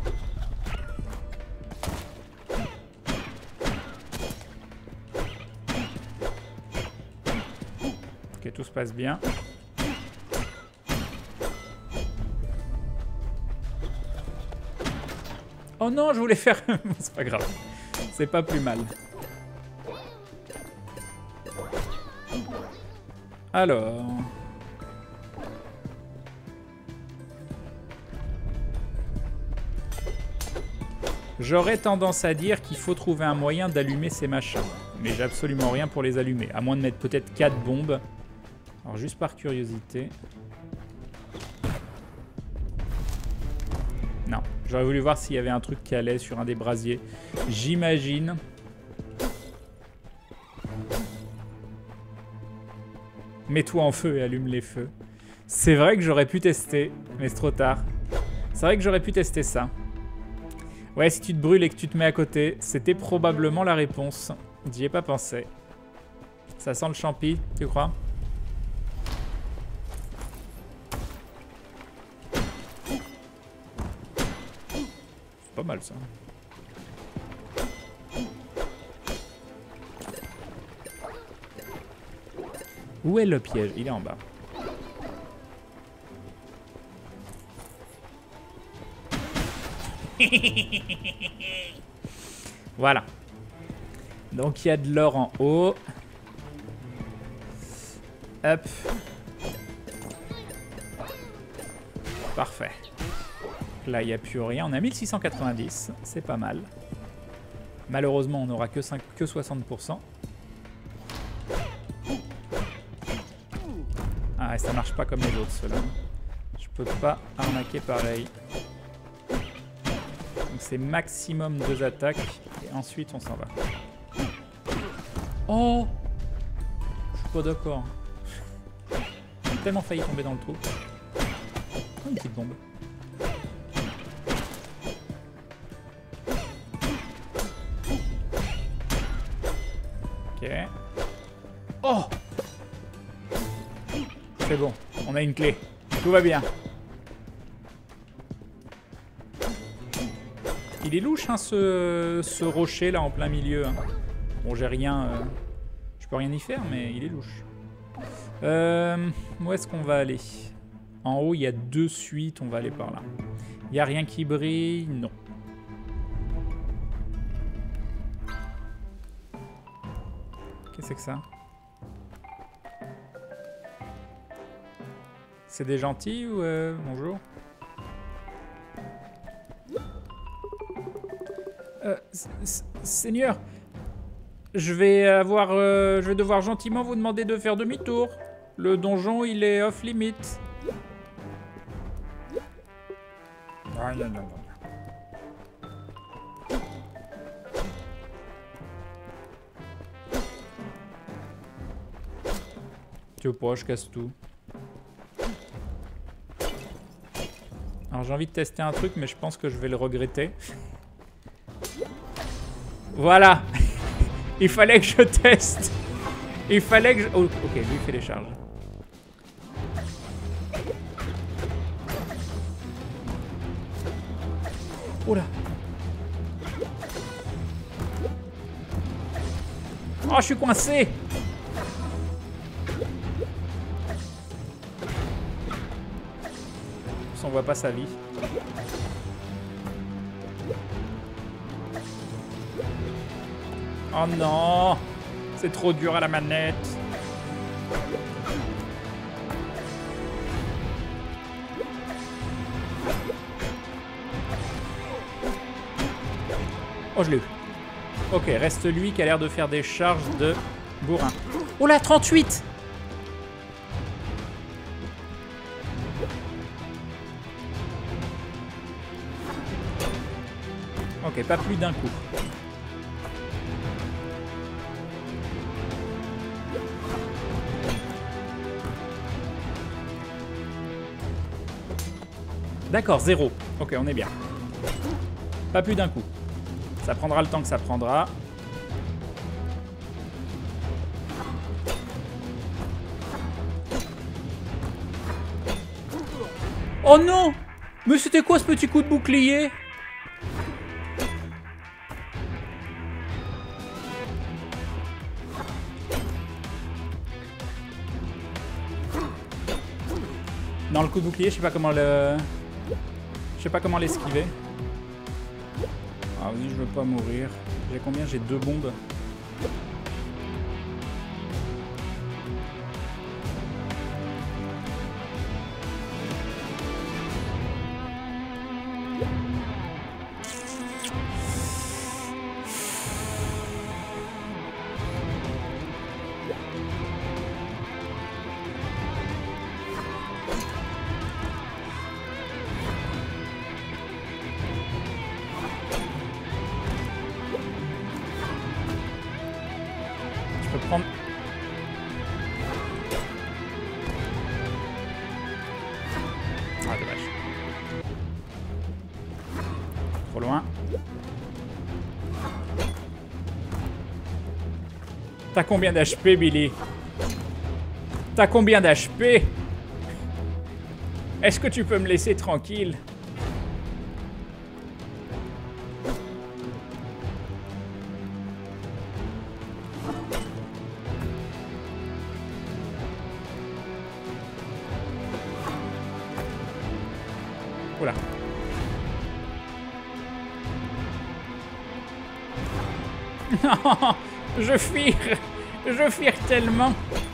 Ok, tout se passe bien. Oh non, je voulais faire... C'est pas grave. C'est pas plus mal. Alors... J'aurais tendance à dire qu'il faut trouver un moyen d'allumer ces machins. Mais j'ai absolument rien pour les allumer. À moins de mettre peut-être quatre bombes. Alors juste par curiosité. Non. J'aurais voulu voir s'il y avait un truc qui allait sur un des brasiers. J'imagine. Mets-toi en feu et allume les feux. C'est vrai que j'aurais pu tester. Mais c'est trop tard. C'est vrai que j'aurais pu tester ça. Ouais, si tu te brûles et que tu te mets à côté, c'était probablement la réponse. J'y ai pas pensé. Ça sent le champi, tu crois? C'est pas mal ça. Où est le piège? Il est en bas. Voilà. Donc il y a de l'or en haut. Hop. Parfait. Là, il n'y a plus rien. On a mille six cent quatre-vingt-dix. C'est pas mal. Malheureusement, on n'aura que, que soixante pour cent. Ah, et ça marche pas comme les autres, ceux-là. Je peux pas arnaquer pareil. Donc c'est maximum deux attaques. Et ensuite, on s'en va. Oh! Je suis pas d'accord. J'ai tellement failli tomber dans le trou. Oh, une petite bombe. Ok. Oh! C'est bon, on a une clé. Tout va bien. Il est louche, hein, ce, ce rocher là en plein milieu. Hein. Bon, j'ai rien... Euh, je peux rien y faire, mais il est louche. Euh, où est-ce qu'on va aller? En haut, il y a deux suites, on va aller par là. Il n'y a rien qui brille? Non. Qu'est-ce que c'est que ça? C'est des gentils ou... Euh, bonjour. Euh, Seigneur, je vais avoir, euh, je vais devoir gentiment vous demander de faire demi-tour. Le donjon, il est off-limit. Ah, non, non, non. Tu veux pas, je casse tout. Alors j'ai envie de tester un truc, mais je pense que je vais le regretter. Voilà. Il fallait que je teste. Il fallait que je... Oh, ok, lui il fait les charges. Oh là. Oh, je suis coincé. On voit pas sa vie. Oh non, c'est trop dur à la manette. Oh, je l'ai eu. Ok, reste lui qui a l'air de faire des charges de bourrin. Oh là, trente-huit. Ok, pas plus d'un coup. D'accord, zéro. Ok, on est bien. Pas plus d'un coup. Ça prendra le temps que ça prendra. Oh non! Mais c'était quoi ce petit coup de bouclier? Dans le coup de bouclier, je sais pas comment le... Je sais pas comment l'esquiver. Ah oui, je veux pas mourir. J'ai combien? J'ai deux bombes. Prendre... Ah, dommage. Trop loin. T'as combien d'H P, Billy? T'as combien d'H P? Est-ce que tu peux me laisser tranquille? Oula. Non, je fuis, je fuis tellement.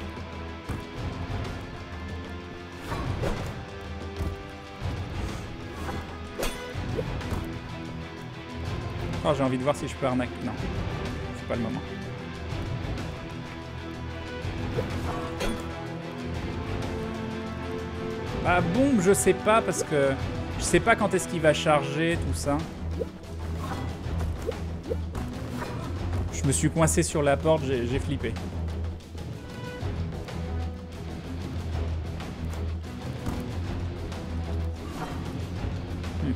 Oh, j'ai envie de voir si je peux arnaquer. Non, c'est pas le moment. Bah, boum, je sais pas parce que je sais pas quand est-ce qu'il va charger tout ça. Je me suis coincé sur la porte, j'ai flippé. Hmm.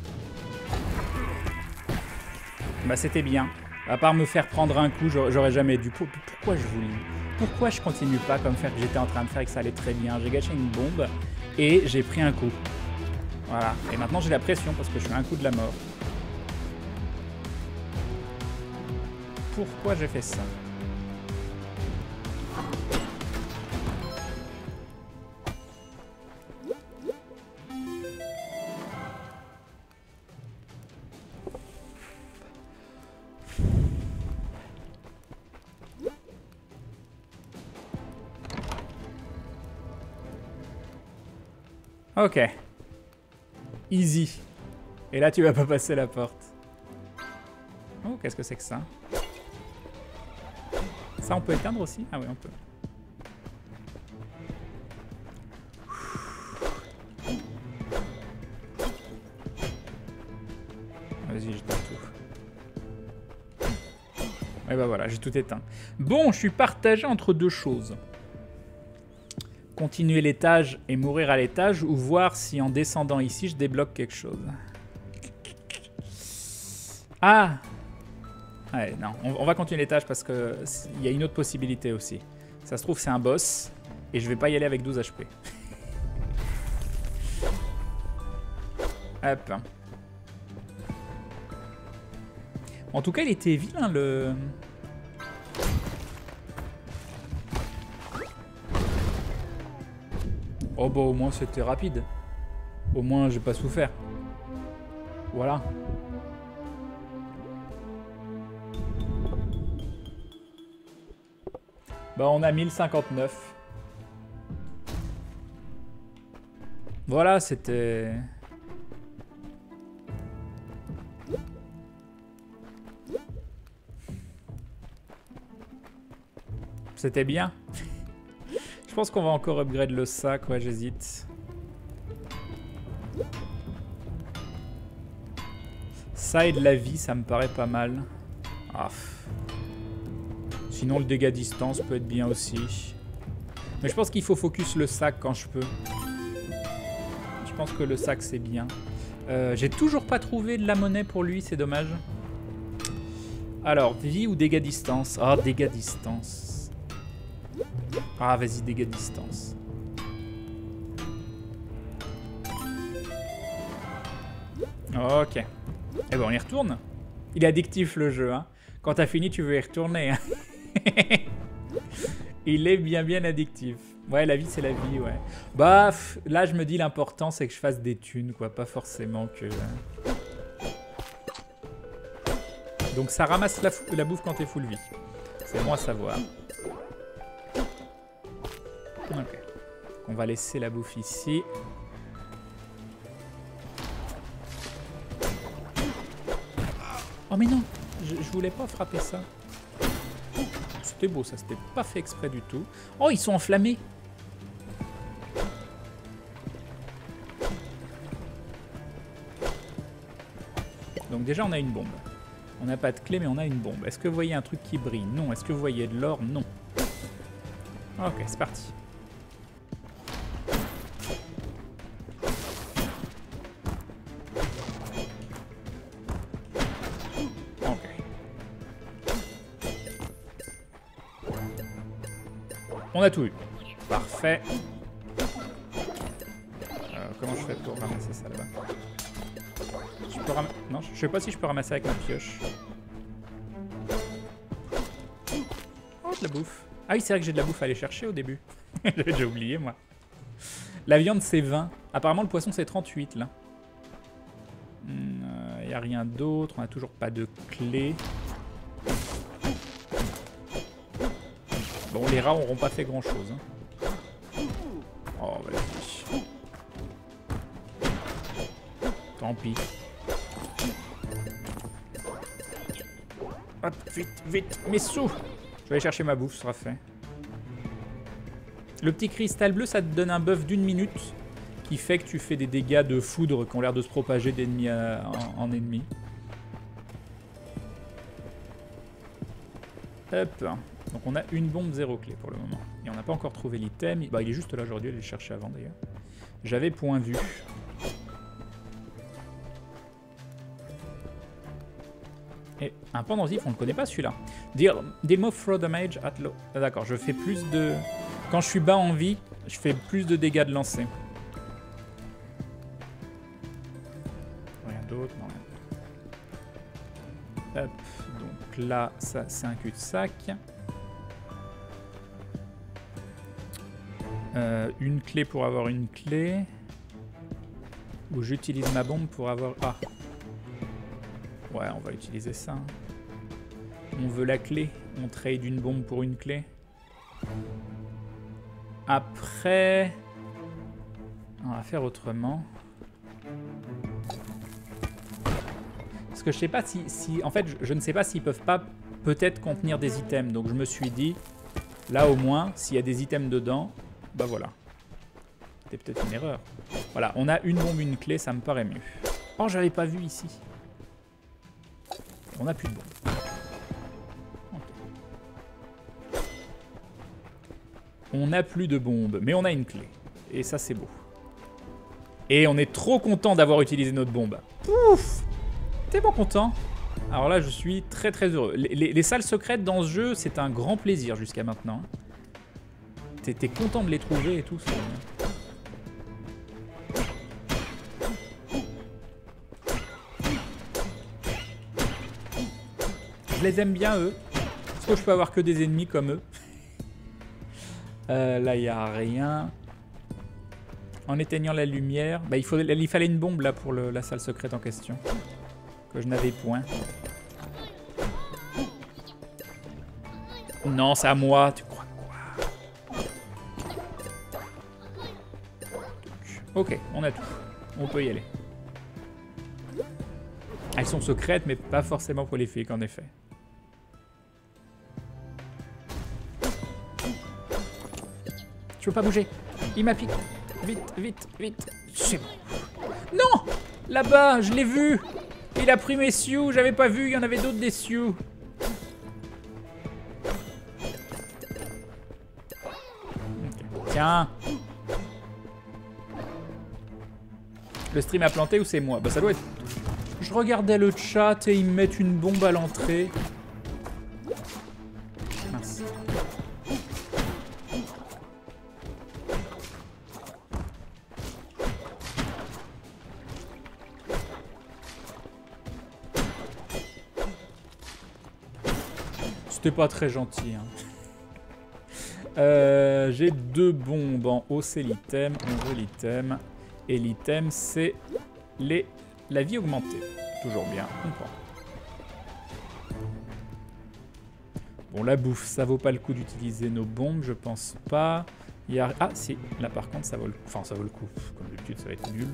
Bah c'était bien. À part me faire prendre un coup, j'aurais jamais dû. Pourquoi je vous lis? Pourquoi je continue pas comme faire que j'étais en train de faire et que ça allait très bien? J'ai gâché une bombe et j'ai pris un coup. Voilà. Et maintenant j'ai la pression parce que je fais un coup de la mort. pourquoi j'ai fait ça. Ok. Easy. Et là, tu vas pas passer la porte. Oh, qu'est-ce que c'est que ça? Ça, on peut éteindre aussi? Ah oui, on peut. Vas-y, j'éteins tout. Et bah voilà, j'ai tout éteint. Bon, je suis partagé entre deux choses. Continuer l'étage et mourir à l'étage, ou voir si en descendant ici, je débloque quelque chose. Ah! Ouais, non, on, on va continuer l'étage parce qu'il y a une autre possibilité aussi. Ça se trouve, c'est un boss, et je vais pas y aller avec douze H P. Hop. En tout cas, il était vilain, le... Oh bah au moins c'était rapide. Au moins j'ai pas souffert. Voilà. Bah on a mille cinquante-neuf. Voilà, c'était... C'était bien. Je pense qu'on va encore upgrade le sac, ouais, j'hésite. Ça et de la vie, ça me paraît pas mal. Ah. Sinon, le dégât distance peut être bien aussi. Mais je pense qu'il faut focus le sac quand je peux. Je pense que le sac, c'est bien. Euh, J'ai toujours pas trouvé de la monnaie pour lui, c'est dommage. Alors, vie ou dégât distance? Ah, dégât distance. Ah, vas-y, dégâts de distance. Ok. Eh ben, on y retourne. Il est addictif, le jeu. Hein. Quand t'as fini, tu veux y retourner. Hein. Il est bien, bien addictif. Ouais, la vie, c'est la vie, ouais. Bah, là, je me dis, l'important, c'est que je fasse des thunes, quoi. Pas forcément que... Donc, ça ramasse la, la bouffe quand t'es full vie. C'est bon à savoir. Ok. On va laisser la bouffe ici. Oh mais non, je, je voulais pas frapper ça. C'était beau ça, c'était pas fait exprès du tout. Oh, ils sont enflammés. Donc déjà on a une bombe. On n'a pas de clé mais on a une bombe. Est-ce que vous voyez un truc qui brille? Non. Est-ce que vous voyez de l'or? Non. Ok, c'est parti. On a tout eu. Parfait. Euh, comment je fais pour ramasser ça là-bas? Je peux ramasser... Non, je sais pas si je peux ramasser avec ma pioche. Oh, de la bouffe. Ah oui, c'est vrai que j'ai de la bouffe à aller chercher au début. J'avais déjà oublié, moi. La viande, c'est vingt. Apparemment, le poisson, c'est trente-huit, là. Il hum, n'y euh, a rien d'autre. On n'a toujours pas de clé. Bon, les rats n'auront pas fait grand-chose. Hein. Oh, vas-y. Tant pis. Hop, vite, vite, mes sous. Je vais aller chercher ma bouffe, ce sera fait. Le petit cristal bleu, ça te donne un buff d'une minute qui fait que tu fais des dégâts de foudre qui ont l'air de se propager d'ennemi en, en ennemi. Hop. Donc on a une bombe zéro clé pour le moment. Et on n'a pas encore trouvé l'item. Bah, il est juste là, j'aurais dû aller le chercher avant d'ailleurs. J'avais point vu. Et un pendant-vif, on ne le connaît pas celui-là. Deal, deal more throw damage at low. Ah, d'accord, je fais plus de... Quand je suis bas en vie, je fais plus de dégâts de lancer. Rien d'autre, non, rien d'autre. Hop, donc là, ça c'est un cul-de-sac. Euh, une clé pour avoir une clé. Ou j'utilise ma bombe pour avoir... Ah. Ouais, on va utiliser ça. On veut la clé. On trade une bombe pour une clé. Après... On va faire autrement. Parce que je sais pas si... si en fait, je, je ne sais pas s'ils peuvent pas peut-être contenir des items. Donc je me suis dit, là au moins, s'il y a des items dedans, bah voilà. C'était peut-être une erreur. Voilà, on a une bombe, une clé, ça me paraît mieux. Oh, j'avais pas vu ici. On n'a plus de bombe. Okay. On n'a plus de bombe, mais on a une clé. Et ça, c'est beau. Et on est trop content d'avoir utilisé notre bombe. Pouf! T'es pas content? Alors là, je suis très très heureux. Les, les, les salles secrètes dans ce jeu, c'est un grand plaisir jusqu'à maintenant. T'es content de les trouver et tout. Je les aime bien, eux. Est-ce que je peux avoir que des ennemis comme eux? euh, Là, il n'y a rien. En éteignant la lumière... Bah, il, faut, il fallait une bombe, là, pour le, la salle secrète en question. Que je n'avais point. Non, c'est à moi. Tu crois quoi? Ok, on a tout. On peut y aller. Elles sont secrètes, mais pas forcément pour les flics, en effet. Je peux pas bouger. Il m'a piqué. Vite, vite, vite. C'est bon. Non! Là-bas, je l'ai vu. Il a pris mes sioux. J'avais pas vu, il y en avait d'autres des sioux. Okay. Tiens. Le stream a planté ou c'est moi? Bah ça doit être... Je regardais le chat et ils me mettent une bombe à l'entrée. Mince. C'était pas très gentil. Hein. Euh, J'ai deux bombes en haut, c'est l'item. On veut l'item. Et l'item, c'est les... la vie augmentée. Toujours bien, on prend. Bon, la bouffe, ça vaut pas le coup d'utiliser nos bombes, je pense pas. Il y a... Ah, si, là par contre, ça vaut le coup. Enfin, ça vaut le coup. Comme d'habitude, ça va être nul.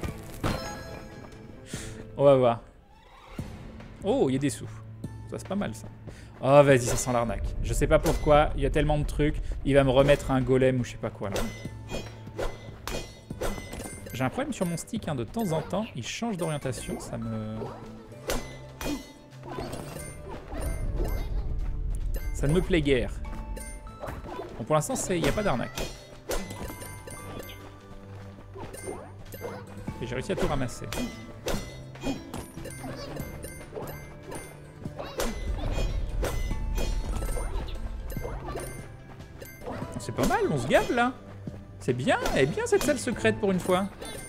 On va voir. Oh, il y a des sous. Ça, c'est pas mal, ça. Oh, vas-y, ça sent l'arnaque. Je sais pas pourquoi, il y a tellement de trucs. Il va me remettre un golem ou je sais pas quoi, là. J'ai un problème sur mon stick, hein, de temps en temps, il change d'orientation, ça me... Ça ne me plaît guère. Bon, pour l'instant, il n'y a pas d'arnaque. Et j'ai réussi à tout ramasser. C'est pas mal, on se gave là. C'est bien, elle est bien cette salle secrète pour une fois.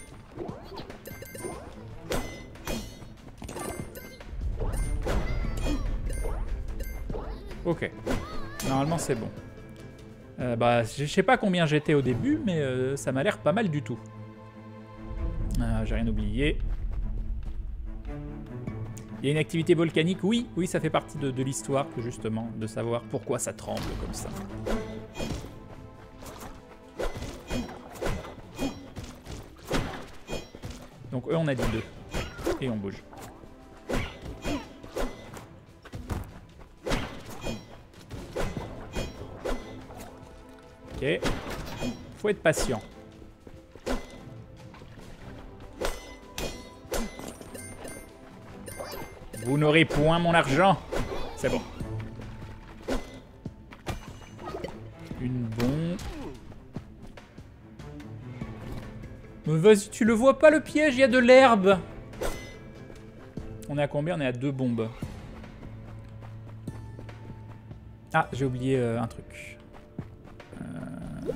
Ok. Normalement c'est bon. Euh, bah, je sais pas combien j'étais au début, mais euh, ça m'a l'air pas mal du tout. Euh, J'ai rien oublié. Il y a une activité volcanique, oui, oui, ça fait partie de, de l'histoire, justement, de savoir pourquoi ça tremble comme ça. Donc eux, on a dit deux. Et on bouge. Ok. Faut être patient. Vous n'aurez point mon argent. C'est bon. Une bombe. Mais vas-y, tu le vois pas le piège, il y a de l'herbe. On est à combien? On est à deux bombes. Ah, j'ai oublié euh, un truc. Euh...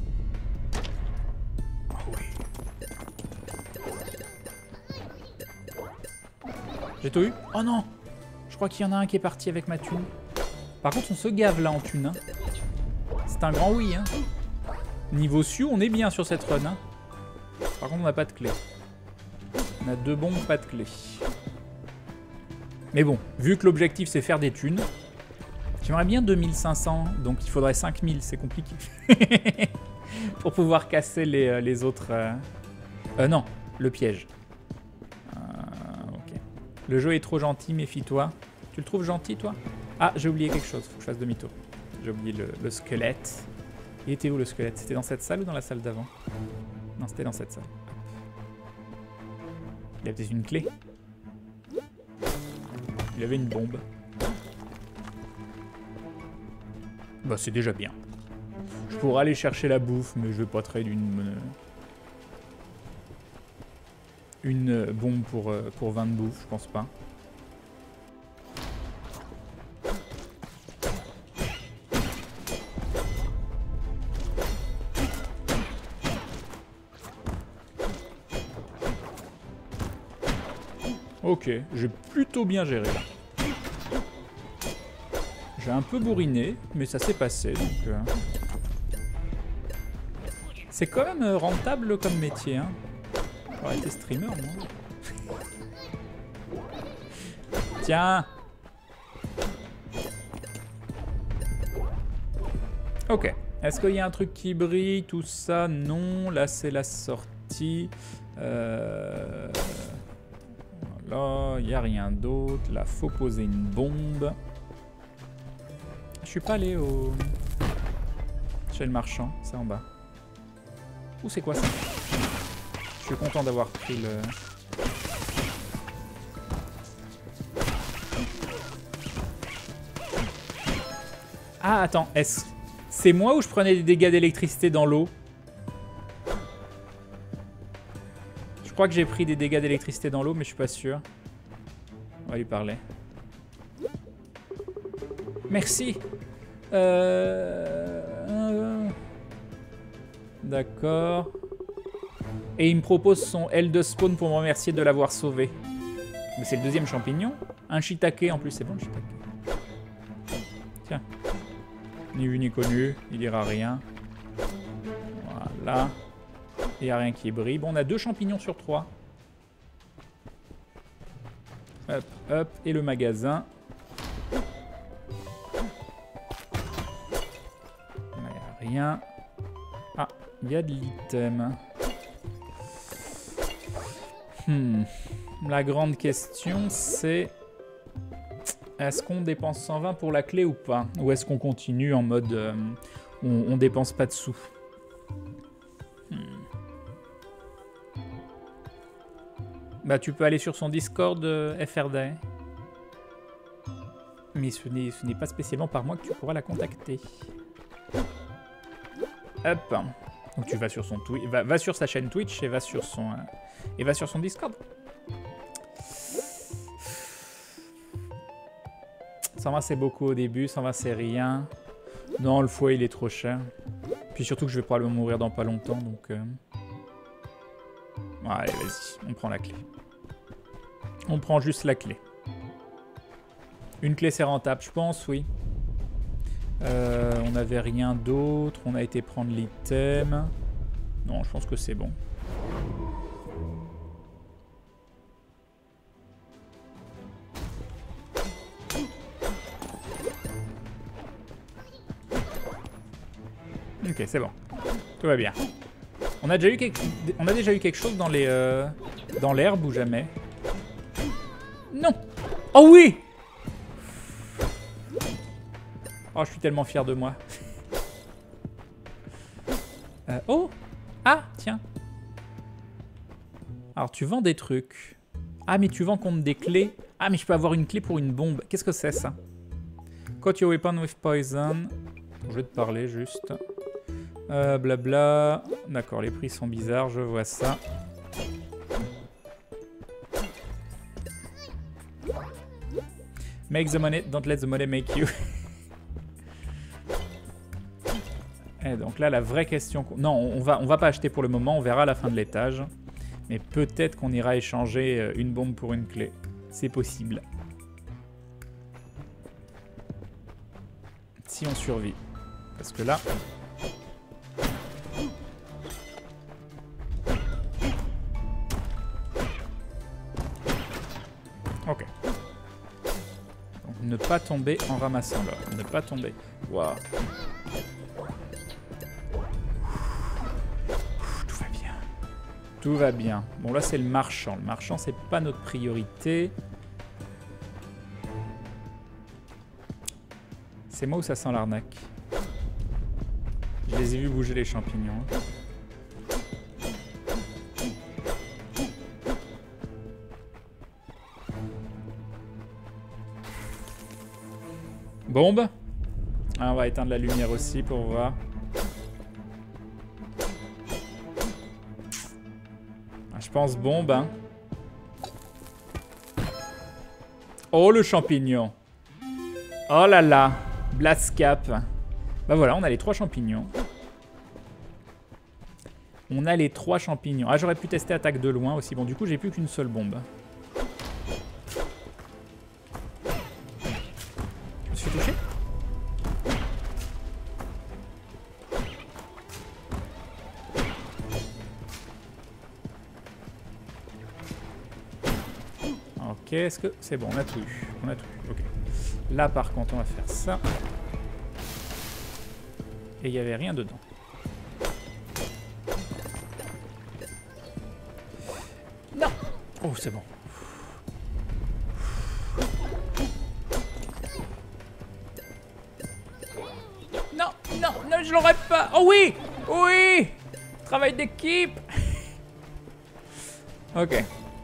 Oh oui. J'ai tout eu? Oh non! Je crois qu'il y en a un qui est parti avec ma thune. Par contre, on se gave là en thune. Hein. C'est un grand oui. Hein. Niveau Sioux, on est bien sur cette run. Hein. Par contre, on n'a pas de clé. On a deux bombes, pas de clé. Mais bon, vu que l'objectif c'est faire des thunes, j'aimerais bien deux mille cinq cents, donc il faudrait cinq mille, c'est compliqué. Pour pouvoir casser les, les autres... Euh... Euh, non, le piège. Euh, ok. Le jeu est trop gentil, méfie-toi. Tu le trouves gentil, toi? Ah, j'ai oublié quelque chose, faut que je fasse demi-tour. J'ai oublié le, le squelette. Il était où le squelette? C'était dans cette salle ou dans la salle d'avant? Non, c'était dans cette salle. Il y a peut-être une clé. Il avait une bombe. Bah, c'est déjà bien. Je pourrais aller chercher la bouffe, mais je vais pas trade une... Une bombe pour, pour vingt de bouffe, je pense pas. Ok, j'ai plutôt bien géré là. J'ai un peu bourriné, mais ça s'est passé, donc... Euh... C'est quand même rentable comme métier, hein. J'aurais été streamer, moi. Tiens. Ok. Est-ce qu'il y a un truc qui brille, tout ça? Non. Là, c'est la sortie. Euh... Voilà, il n'y a rien d'autre. Là, faut poser une bombe. Je suis pas allé au... chez le marchand, c'est en bas. Ouh, c'est quoi ça? Je suis content d'avoir pris le... Ah, attends, est-ce... C'est moi ou je prenais des dégâts d'électricité dans l'eau? Je crois que j'ai pris des dégâts d'électricité dans l'eau, mais je suis pas sûr. On va lui parler. Merci. Euh... D'accord. Et il me propose son aile de spawn pour me remercier de l'avoir sauvé. Mais c'est le deuxième champignon. Un shiitake en plus, c'est bon le shiitake. Tiens. Ni vu ni connu, il dira rien. Voilà. Il n'y a rien qui brille. Bon, on a deux champignons sur trois. Hop, hop. Et le magasin. Il n'y a rien. Ah, il y a de l'item. Hmm. La grande question, c'est... Est-ce qu'on dépense cent vingt pour la clé ou pas? Ou est-ce qu'on continue en mode... Euh, on, on dépense pas de sous? hmm. Bah, tu peux aller sur son Discord euh, F R D. Mais ce n'est ce n'est pas spécialement par moi que tu pourras la contacter. Hop. Donc tu vas sur son Twitch, va, va sur sa chaîne Twitch et va sur son euh, et va sur son Discord. cent vingt c'est beaucoup au début, cent vingt c'est rien. Non, le foie il est trop cher. Puis surtout que je vais probablement mourir dans pas longtemps, donc... Euh... Ouais, allez, vas-y, on prend la clé. On prend juste la clé. Une clé c'est rentable, je pense, oui. Euh, on n'avait rien d'autre, on a été prendre l'item. Non, je pense que c'est bon. Ok, c'est bon. Tout va bien. On a déjà eu quelque, on a déjà eu quelque chose dans les, euh, dans l'herbe ou jamais? Non. Oh oui. Oh, je suis tellement fier de moi. euh, oh. Ah, tiens. Alors, tu vends des trucs. Ah, mais tu vends contre des clés. Ah, mais je peux avoir une clé pour une bombe. Qu'est-ce que c'est, ça? Coat your weapon with poison. Je vais te parler, juste. Euh, blabla. D'accord, les prix sont bizarres, je vois ça. Make the money, don't let the money make you. Et donc là, la vraie question... Non, on va, on va pas acheter pour le moment, on verra à la fin de l'étage. Mais peut-être qu'on ira échanger une bombe pour une clé. C'est possible. si on survit. Parce que là... Ok. Donc, ne pas tomber en ramassant l'or. Ne pas tomber. Waouh. Tout va bien. Tout va bien. Bon, là, c'est le marchand. Le marchand, c'est pas notre priorité. C'est moi où ça sent l'arnaque. Je les ai vus bouger, les champignons. Bombe. Ah, on va éteindre la lumière aussi pour voir. Ah, je pense bombe. Hein. Oh, le champignon. Oh là là. Blast Cap. Bah voilà, on a les trois champignons. On a les trois champignons. Ah, j'aurais pu tester attaque de loin aussi. Bon, du coup, j'ai plus qu'une seule bombe. Je me suis touché ? Ok, est-ce que c'est bon? On a tout eu. On a tout eu. Ok. Là, par contre, on va faire ça. Et il n'y avait rien dedans. Non. Oh, c'est bon. Non, non, non, je l'aurais pas. Oh oui, oui. Travail d'équipe. Ok.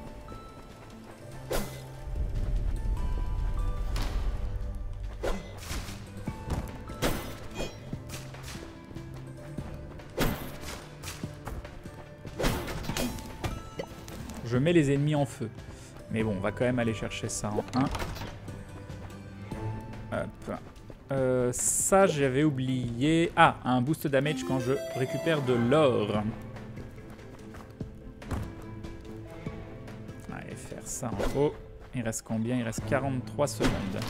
Je mets les ennemis en feu. Mais bon, on va quand même aller chercher ça en un. Hop. Euh, ça, j'avais oublié. Ah, un boost damage quand je récupère de l'or. Allez, faire ça en haut. Il reste combien? Il reste quarante-trois secondes.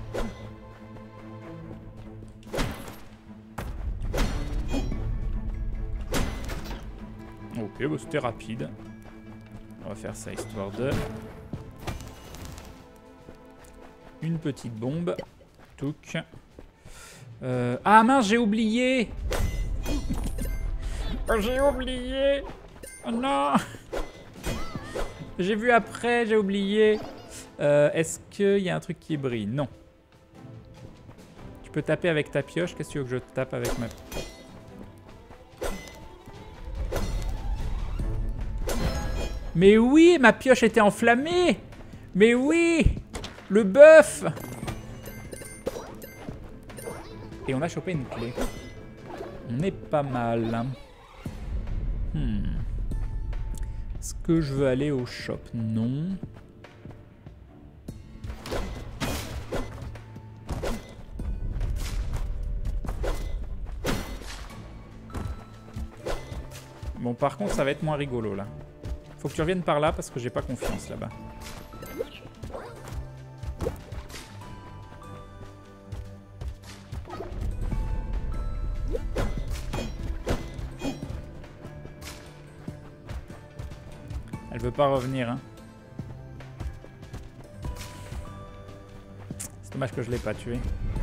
Ok, bah, c'était rapide. On va faire ça histoire de... Une petite bombe. Touc. Euh... Ah mince, j'ai oublié. Oh, j'ai oublié. Oh non. J'ai vu après, j'ai oublié. Euh, Est-ce qu'il y a un truc qui brille? Non. Tu peux taper avec ta pioche. Qu'est-ce que tu veux que je tape avec ma... Mais oui, ma pioche était enflammée. Mais oui, le bœuf. Et on a chopé une clé. On est pas mal. Hmm. Est-ce que je veux aller au shop? Non. Bon, par contre, ça va être moins rigolo, là. Faut que tu reviennes par là, parce que j'ai pas confiance, là-bas. Elle veut pas revenir, hein. C'est dommage que je l'ai pas tué.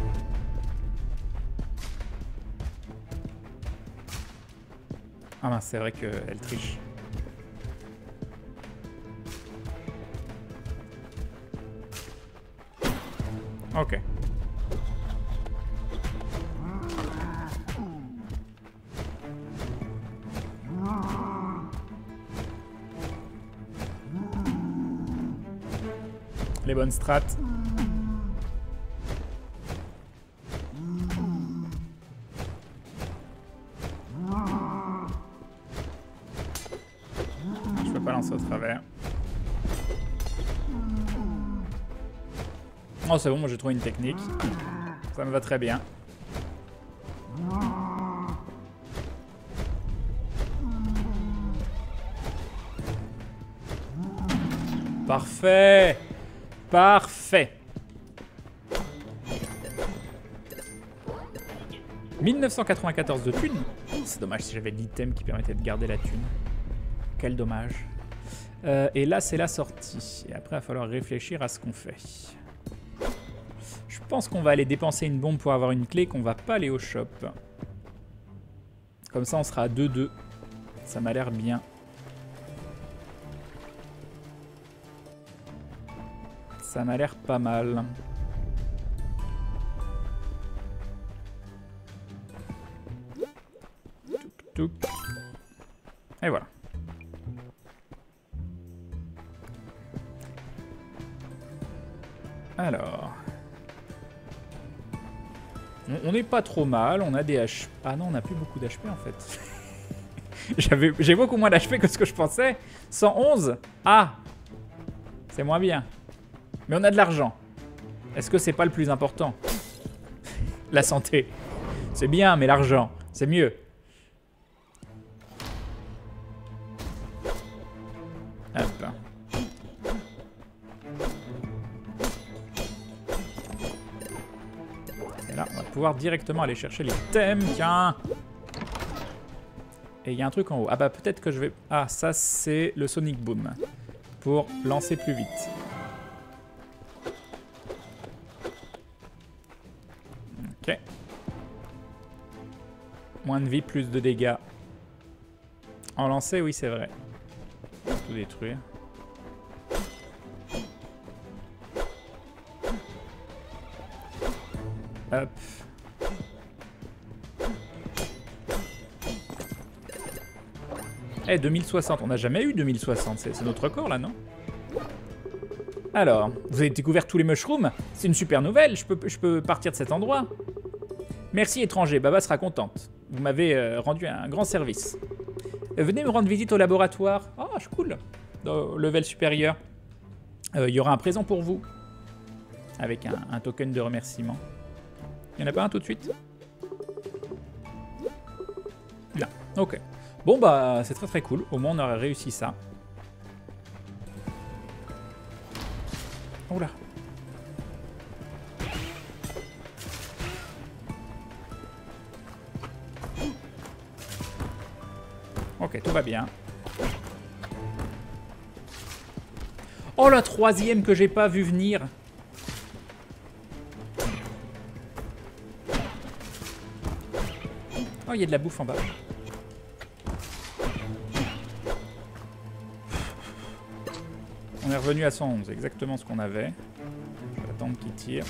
Ah mince, c'est vrai qu'elle triche. Ok. Les bonnes strats. Je peux pas lancer au travers. Oh, c'est bon, moi j'ai trouvé une technique. Ça me va très bien. Parfait. Parfait. mille neuf cent quatre-vingt-quatorze de thunes. C'est dommage si j'avais l'item qui permettait de garder la thune. Quel dommage. Euh, et là, c'est la sortie. Et après, il va falloir réfléchir à ce qu'on fait. Je pense qu'on va aller dépenser une bombe pour avoir une clé, qu'on va pas aller au shop. Comme ça, on sera à deux deux. Ça m'a l'air bien. Ça m'a l'air pas mal. Toup, toup. Et voilà. Alors... On n'est pas trop mal, on a des H P... Ah non, on n'a plus beaucoup d'H P en fait. J'avais, j'ai beaucoup moins d'H P que ce que je pensais. cent onze. Ah, c'est moins bien. Mais on a de l'argent. Est-ce que c'est pas le plus important? La santé. C'est bien, mais l'argent, c'est mieux. Hop. Et là, on va pouvoir directement aller chercher les thèmes. Tiens. Et il y a un truc en haut. Ah bah peut-être que je vais... Ah, ça c'est le Sonic Boom. Pour lancer plus vite. Ok. Moins de vie, plus de dégâts. En lancer, oui c'est vrai. Tout détruire. Hop. Eh, deux mille soixante, on n'a jamais eu deux mille soixante, c'est notre record là, non? Alors, vous avez découvert tous les mushrooms? C'est une super nouvelle, je peux, je peux partir de cet endroit. Merci étranger, Baba sera contente. Vous m'avez euh, rendu un grand service. Euh, venez me rendre visite au laboratoire. Ah, oh, je cool. Au level supérieur. Il euh, y aura un présent pour vous. Avec un, un token de remerciement. Il n'y en a pas un tout de suite? Là, ok. Bon bah c'est très très cool, au moins on aurait réussi ça. Oula. Ok, tout va bien. Oh la troisième que j'ai pas vu venir. Oh, il y a de la bouffe en bas. On est revenu à cent onze, exactement ce qu'on avait. Je vais attendre qu'il tire.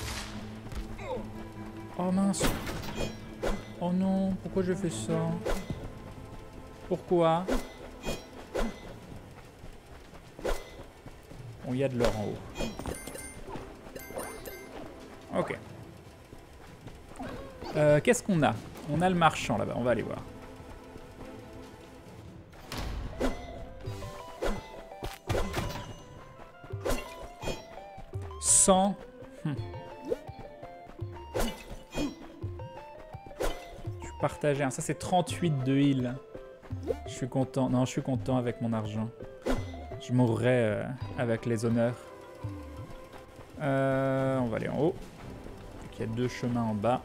Oh mince. Oh non, pourquoi je fais ça? Pourquoi? Bon, il y a de l'or en haut. Ok. Euh, Qu'est-ce qu'on a? On a le marchand là-bas, on va aller voir. cent. Hum. Je suis partagé. Ça, c'est trente-huit de heal. Je suis content. Non, je suis content avec mon argent. Je mourrai euh, avec les honneurs. Euh, on va aller en haut. Il y a deux chemins en bas.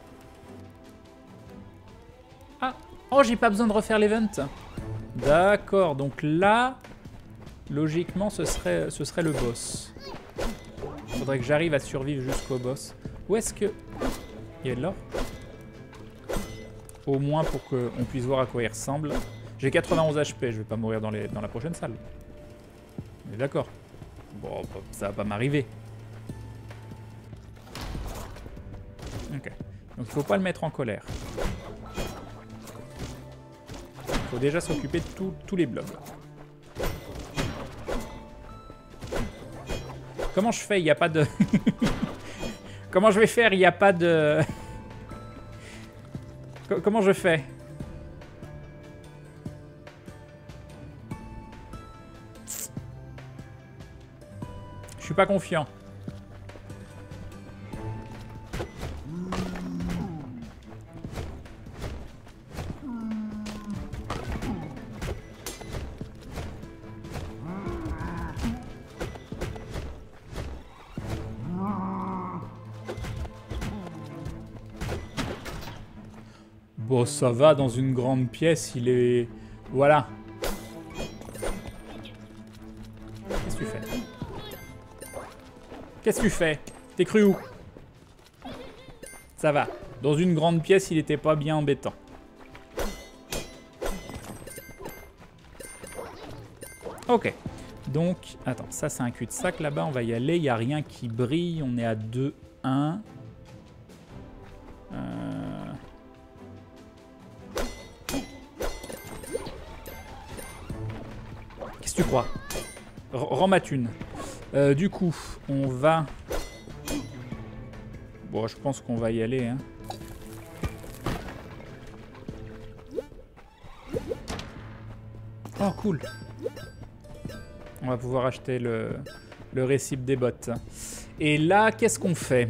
Ah! Oh, j'ai pas besoin de refaire l'event. D'accord. Donc là, logiquement, ce serait, ce serait le boss. Faudrait que j'arrive à survivre jusqu'au boss. Où est-ce que... Il y a de l'or? Au moins pour qu'on puisse voir à quoi il ressemble. J'ai quatre-vingt-onze H P, je vais pas mourir dans, les... dans la prochaine salle. On est d'accord. Bon, ça va pas m'arriver. Ok. Donc il faut pas le mettre en colère. Il faut déjà s'occuper de tous les blocs. Comment je fais? Il n'y a pas de... Comment je vais faire? Il n'y a pas de... Comment je fais? Je suis pas confiant. Bon, ça va, dans une grande pièce, il est... Voilà. Qu'est-ce que tu fais? Qu'est-ce que tu fais? T'es cru où? Ça va. Dans une grande pièce, il était pas bien embêtant. Ok. Donc, attends, ça c'est un cul-de-sac là-bas, on va y aller. Il n'y a rien qui brille, on est à deux, un. Euh... Qu'est-ce que tu crois? Rends ma thune. Euh, du coup, on va... Bon, je pense qu'on va y aller. Hein. Oh, cool. On va pouvoir acheter le, le récip des bottes. Et là, qu'est-ce qu'on fait?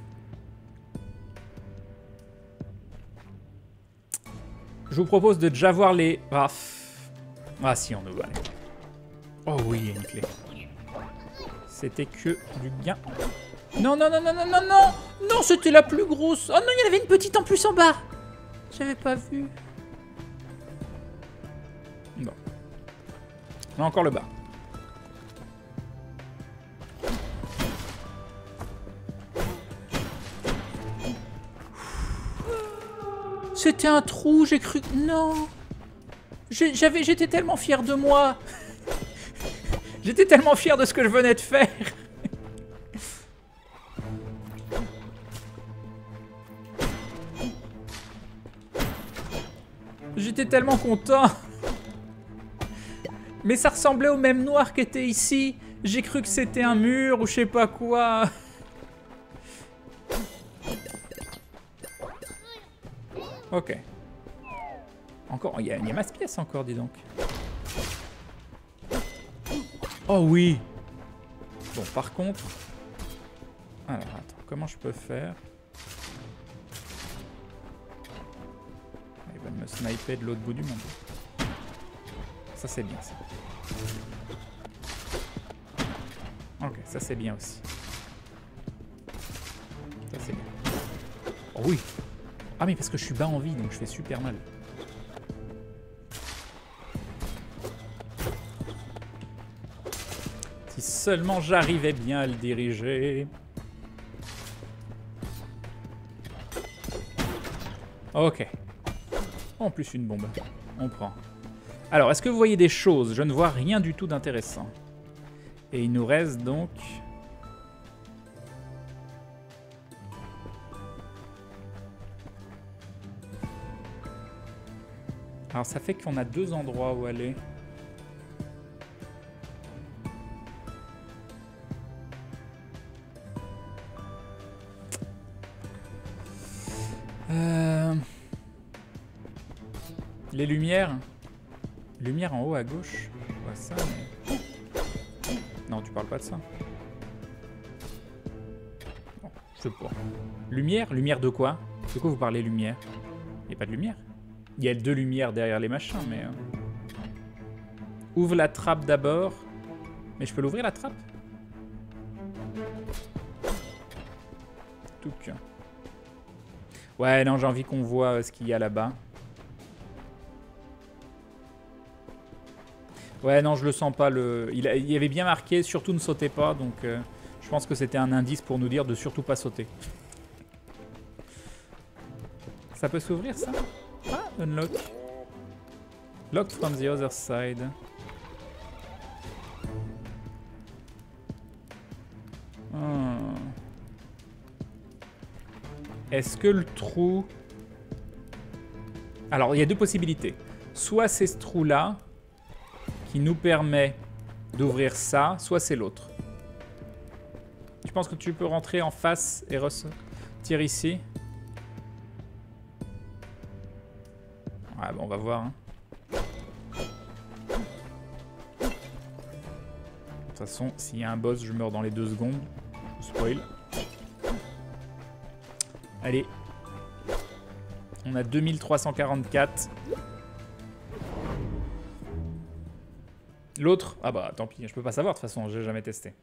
Je vous propose de déjà voir les... Ah, ah si, on ouvre. Oh oui, il y a une clé. C'était que du gain. Non, non, non, non, non, non, non. Non, c'était la plus grosse. Oh non, il y en avait une petite en plus en bas. J'avais pas vu. Bon. On a encore le bas. C'était un trou, j'ai cru... Non. J'avais, j'étais tellement fier de moi. J'étais tellement fier de ce que je venais de faire. J'étais tellement content. Mais ça ressemblait au même noir qui était ici. J'ai cru que c'était un mur ou je sais pas quoi. Ok. Encore, il y a, il y a masse pièce encore, dis donc. Oh oui. Bon, par contre... Alors, attends, comment je peux faire? Il va me sniper de l'autre bout du monde. Ça, c'est bien, ça. Ok, ça, c'est bien aussi. Ça, c'est bien. Oh oui. Ah, mais parce que je suis bas en vie, donc je fais super mal. Si seulement j'arrivais bien à le diriger. Ok. En plus, une bombe. On prend. Alors, est-ce que vous voyez des choses? Je ne vois rien du tout d'intéressant. Et il nous reste donc... Alors, ça fait qu'on a deux endroits où aller. Euh... Les lumières. Lumière en haut à gauche. Je vois ça, mais... Non, tu parles pas de ça. Bon, je sais pas. Lumière? Lumière de quoi? De quoi vous parlez lumière? Il n'y a pas de lumière. Il y a deux lumières derrière les machins, mais... Euh... Ouvre la trappe d'abord. Mais je peux l'ouvrir, la trappe? Tout que... Ouais, non, j'ai envie qu'on voit ce qu'il y a là-bas. Ouais, non, je le sens pas. Le... Il, a... Il y avait bien marqué, surtout ne sautez pas, donc euh, je pense que c'était un indice pour nous dire de surtout pas sauter. Ça peut s'ouvrir, ça? Ah, unlock. Locked from the other side. Hmm. Est-ce que le trou... Alors, il y a deux possibilités. Soit c'est ce trou-là qui nous permet d'ouvrir ça, soit c'est l'autre. Je pense que tu peux rentrer en face et ressortir ici. Ouais, bon, on va voir. Hein. De toute façon, s'il y a un boss, je meurs dans les deux secondes. Je spoil. Allez. On a deux mille trois cent quarante-quatre. L'autre, ah bah tant pis, je peux pas savoir de toute façon, j'ai jamais testé.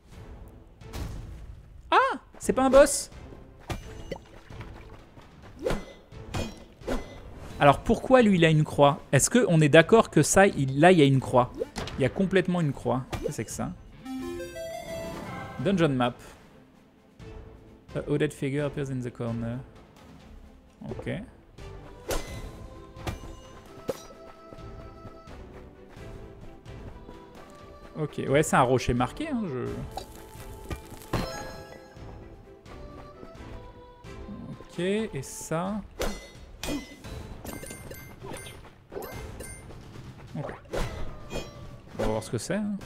Ah, c'est pas un boss. Alors pourquoi lui il a une croix? Est-ce qu'on est d'accord que ça, il, là il y a une croix? Il y a complètement une croix. Qu'est-ce que c'est que ça? Dungeon map. A hooded figure appears in the corner. Ok. Ok, ouais c'est un rocher marqué. Hein, je... Ok, et ça... Ok. On va voir ce que c'est. Hein.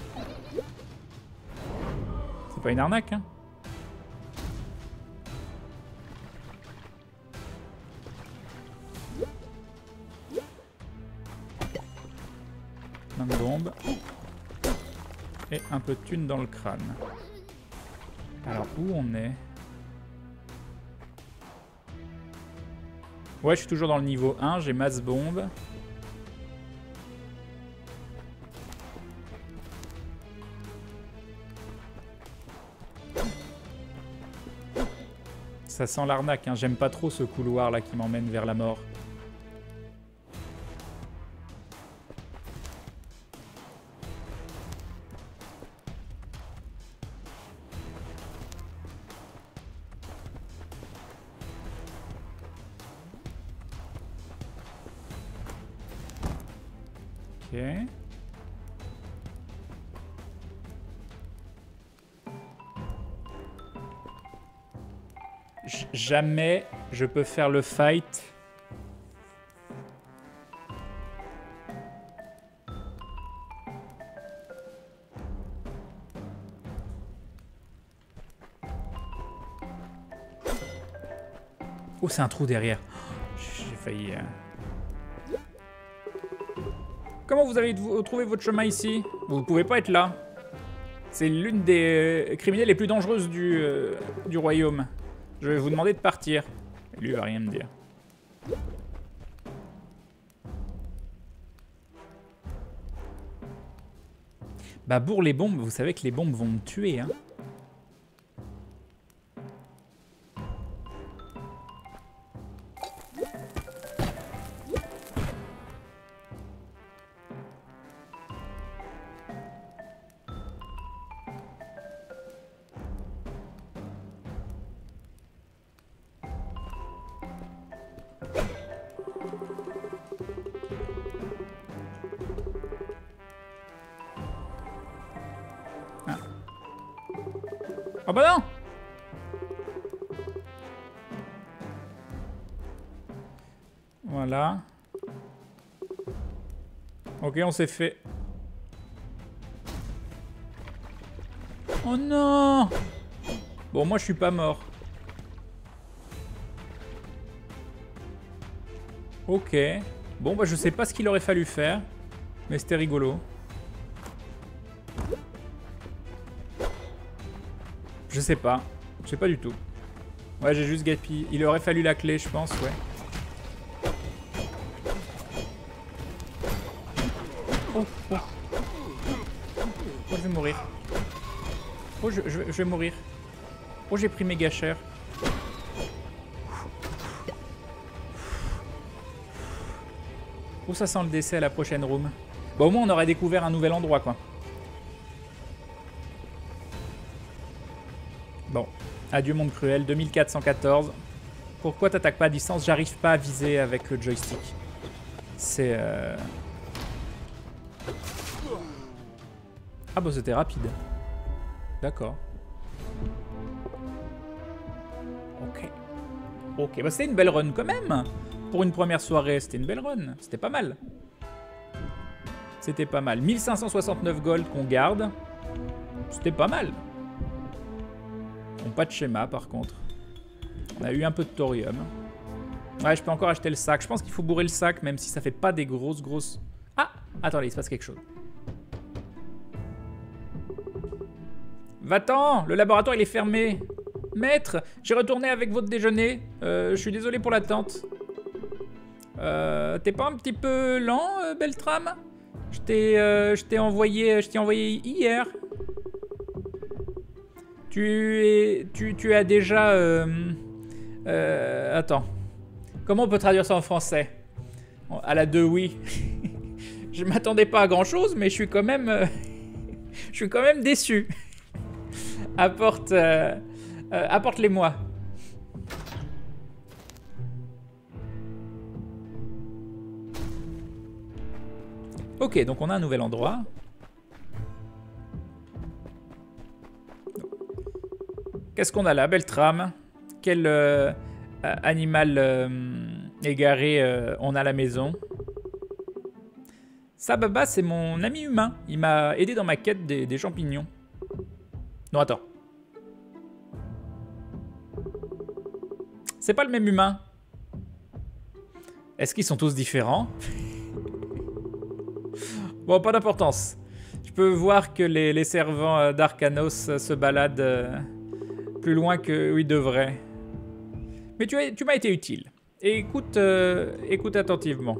C'est pas une arnaque, hein. Plein de bombes. Et un peu de thune dans le crâne. Alors, où on est? Ouais, je suis toujours dans le niveau un, j'ai masse bombe. Ça sent l'arnaque, hein. J'aime pas trop ce couloir là qui m'emmène vers la mort. Ok. Jamais je peux faire le fight. Oh, c'est un trou derrière. J'ai failli... Euh... Comment vous avez trouvé votre chemin ici? Vous ne pouvez pas être là. C'est l'une des criminels les plus dangereuses du, euh, du royaume. Je vais vous demander de partir. Et lui, il va rien me dire. Bah, bourre les bombes, vous savez que les bombes vont me tuer, hein. Oh bah non! Voilà. Ok, on s'est fait. Oh non! Bon, moi je suis pas mort. Ok. Bon, bah je sais pas ce qu'il aurait fallu faire. Mais c'était rigolo. Je sais pas. Je sais pas du tout. Ouais, j'ai juste gaspillé. Il aurait fallu la clé, je pense, ouais. Oh, oh. Oh, je vais mourir. Oh, je, je, je vais mourir. Oh, j'ai pris méga cher. Oh, ça sent le décès à la prochaine room. Bon, au moins, on aurait découvert un nouvel endroit, quoi. Bon. Adieu monde cruel, deux mille quatre cent quatorze. Pourquoi t'attaques pas à distance? J'arrive pas à viser avec le joystick. C'est... Euh... Ah bah c'était rapide. D'accord. Ok. Ok, bah c'était une belle run quand même. Pour une première soirée, c'était une belle run. C'était pas mal. C'était pas mal. mille cinq cent soixante-neuf gold qu'on garde. C'était pas mal. Bon, pas de schéma par contre. On a eu un peu de thorium. Ouais, je peux encore acheter le sac. Je pense qu'il faut bourrer le sac, même si ça fait pas des grosses, grosses... Ah! Attendez, il se passe quelque chose. Va-t'en! Le laboratoire, il est fermé. Maître, j'ai retourné avec votre déjeuner. Euh, je suis désolé pour l'attente. Euh, T'es pas un petit peu lent, euh, Beltram? Je t'ai euh, je t'ai envoyé, je t'ai envoyé hier. Tu es, tu, tu as déjà... Euh, euh, attends. Comment on peut traduire ça en français? À la deux, oui. Je m'attendais pas à grand chose, mais je suis quand même... Euh, je suis quand même déçu. Apporte... Euh, euh, apporte-les-moi. Ok, donc on a un nouvel endroit. Qu'est-ce qu'on a là? Belle trame. Quel euh, animal euh, égaré euh, on a à la maison? Ça, Baba, c'est mon ami humain. Il m'a aidé dans ma quête des, des champignons. Non, attends. C'est pas le même humain. Est-ce qu'ils sont tous différents? Bon, pas d'importance. Je peux voir que les, les servants d'Arcanos se baladent euh, plus loin que ils devraient. Mais tu, as, tu m'as été utile. Et écoute, euh, écoute attentivement.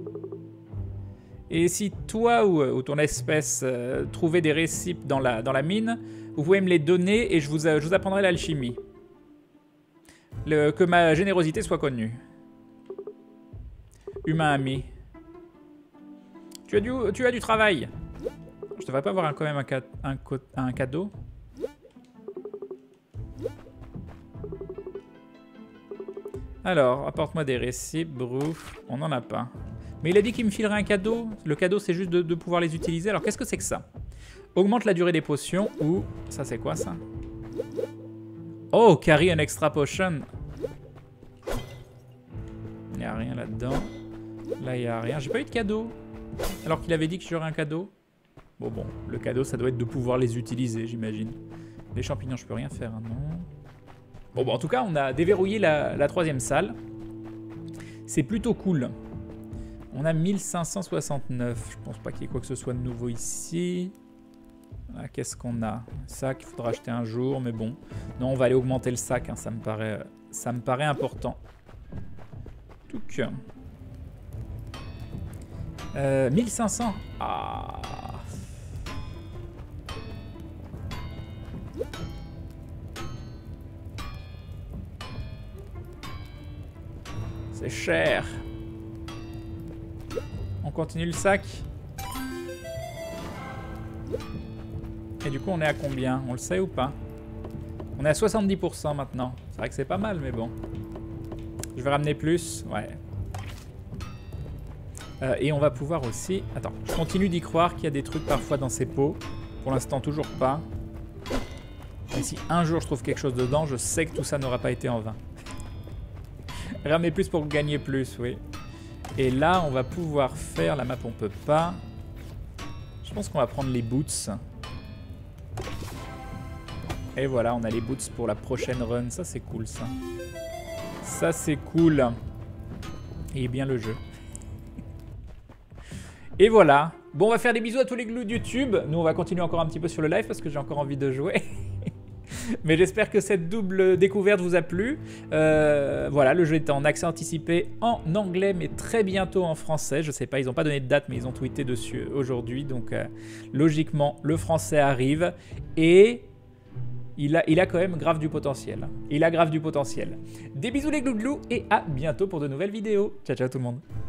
Et si toi ou, ou ton espèce euh, trouvez des récipes dans la, dans la mine, vous pouvez me les donner et je vous, je vous apprendrai l'alchimie. Que ma générosité soit connue. Humain ami. Tu as du, tu as du travail. Je devrais pas avoir un, quand même un, ca un, un cadeau. Alors, apporte-moi des récipes, brouf. On n'en a pas. Mais il a dit qu'il me filerait un cadeau. Le cadeau, c'est juste de, de pouvoir les utiliser. Alors, qu'est-ce que c'est que ça? Augmente la durée des potions ou... Ça, c'est quoi, ça? Oh, carry an extra potion. Il n'y a rien là-dedans. Là, il n'y a rien. J'ai pas eu de cadeau. Alors qu'il avait dit que j'aurais un cadeau. Bon, bon. Le cadeau, ça doit être de pouvoir les utiliser, j'imagine. Les champignons, je peux rien faire, hein, non. Bon, bon, en tout cas, on a déverrouillé la, la troisième salle. C'est plutôt cool. On a mille cinq cent soixante-neuf. Je pense pas qu'il y ait quoi que ce soit de nouveau ici. Qu'est-ce qu'on a? Sac, il faudra acheter un jour, mais bon. Non, on va aller augmenter le sac, hein, ça me paraît, ça me paraît important. Touc. Euh, mille cinq cents. Ah. C'est cher. On continue le sac. Et du coup, on est à combien? On le sait ou pas? On est à soixante-dix pour cent maintenant. C'est vrai que c'est pas mal, mais bon. Je vais ramener plus. Ouais. Euh, et on va pouvoir aussi... Attends, je continue d'y croire qu'il y a des trucs parfois dans ces pots. Pour l'instant, toujours pas. Et si un jour je trouve quelque chose dedans, je sais que tout ça n'aura pas été en vain. Ramener plus pour gagner plus, oui. Et là, on va pouvoir faire... La map, on peut pas. Je pense qu'on va prendre les boots. Et voilà, on a les boots pour la prochaine run. Ça, c'est cool, ça. Ça, c'est cool. Et bien le jeu. Et voilà. Bon, on va faire des bisous à tous les glous de YouTube. Nous, on va continuer encore un petit peu sur le live parce que j'ai encore envie de jouer. Mais j'espère que cette double découverte vous a plu. Euh, voilà, le jeu est en accès anticipé en anglais, mais très bientôt en français. Je sais pas, ils n'ont pas donné de date, mais ils ont tweeté dessus aujourd'hui. Donc, euh, logiquement, le français arrive. Et... Il a, il a quand même grave du potentiel. Il a grave du potentiel. Des bisous les glou-glou et à bientôt pour de nouvelles vidéos. Ciao, ciao tout le monde.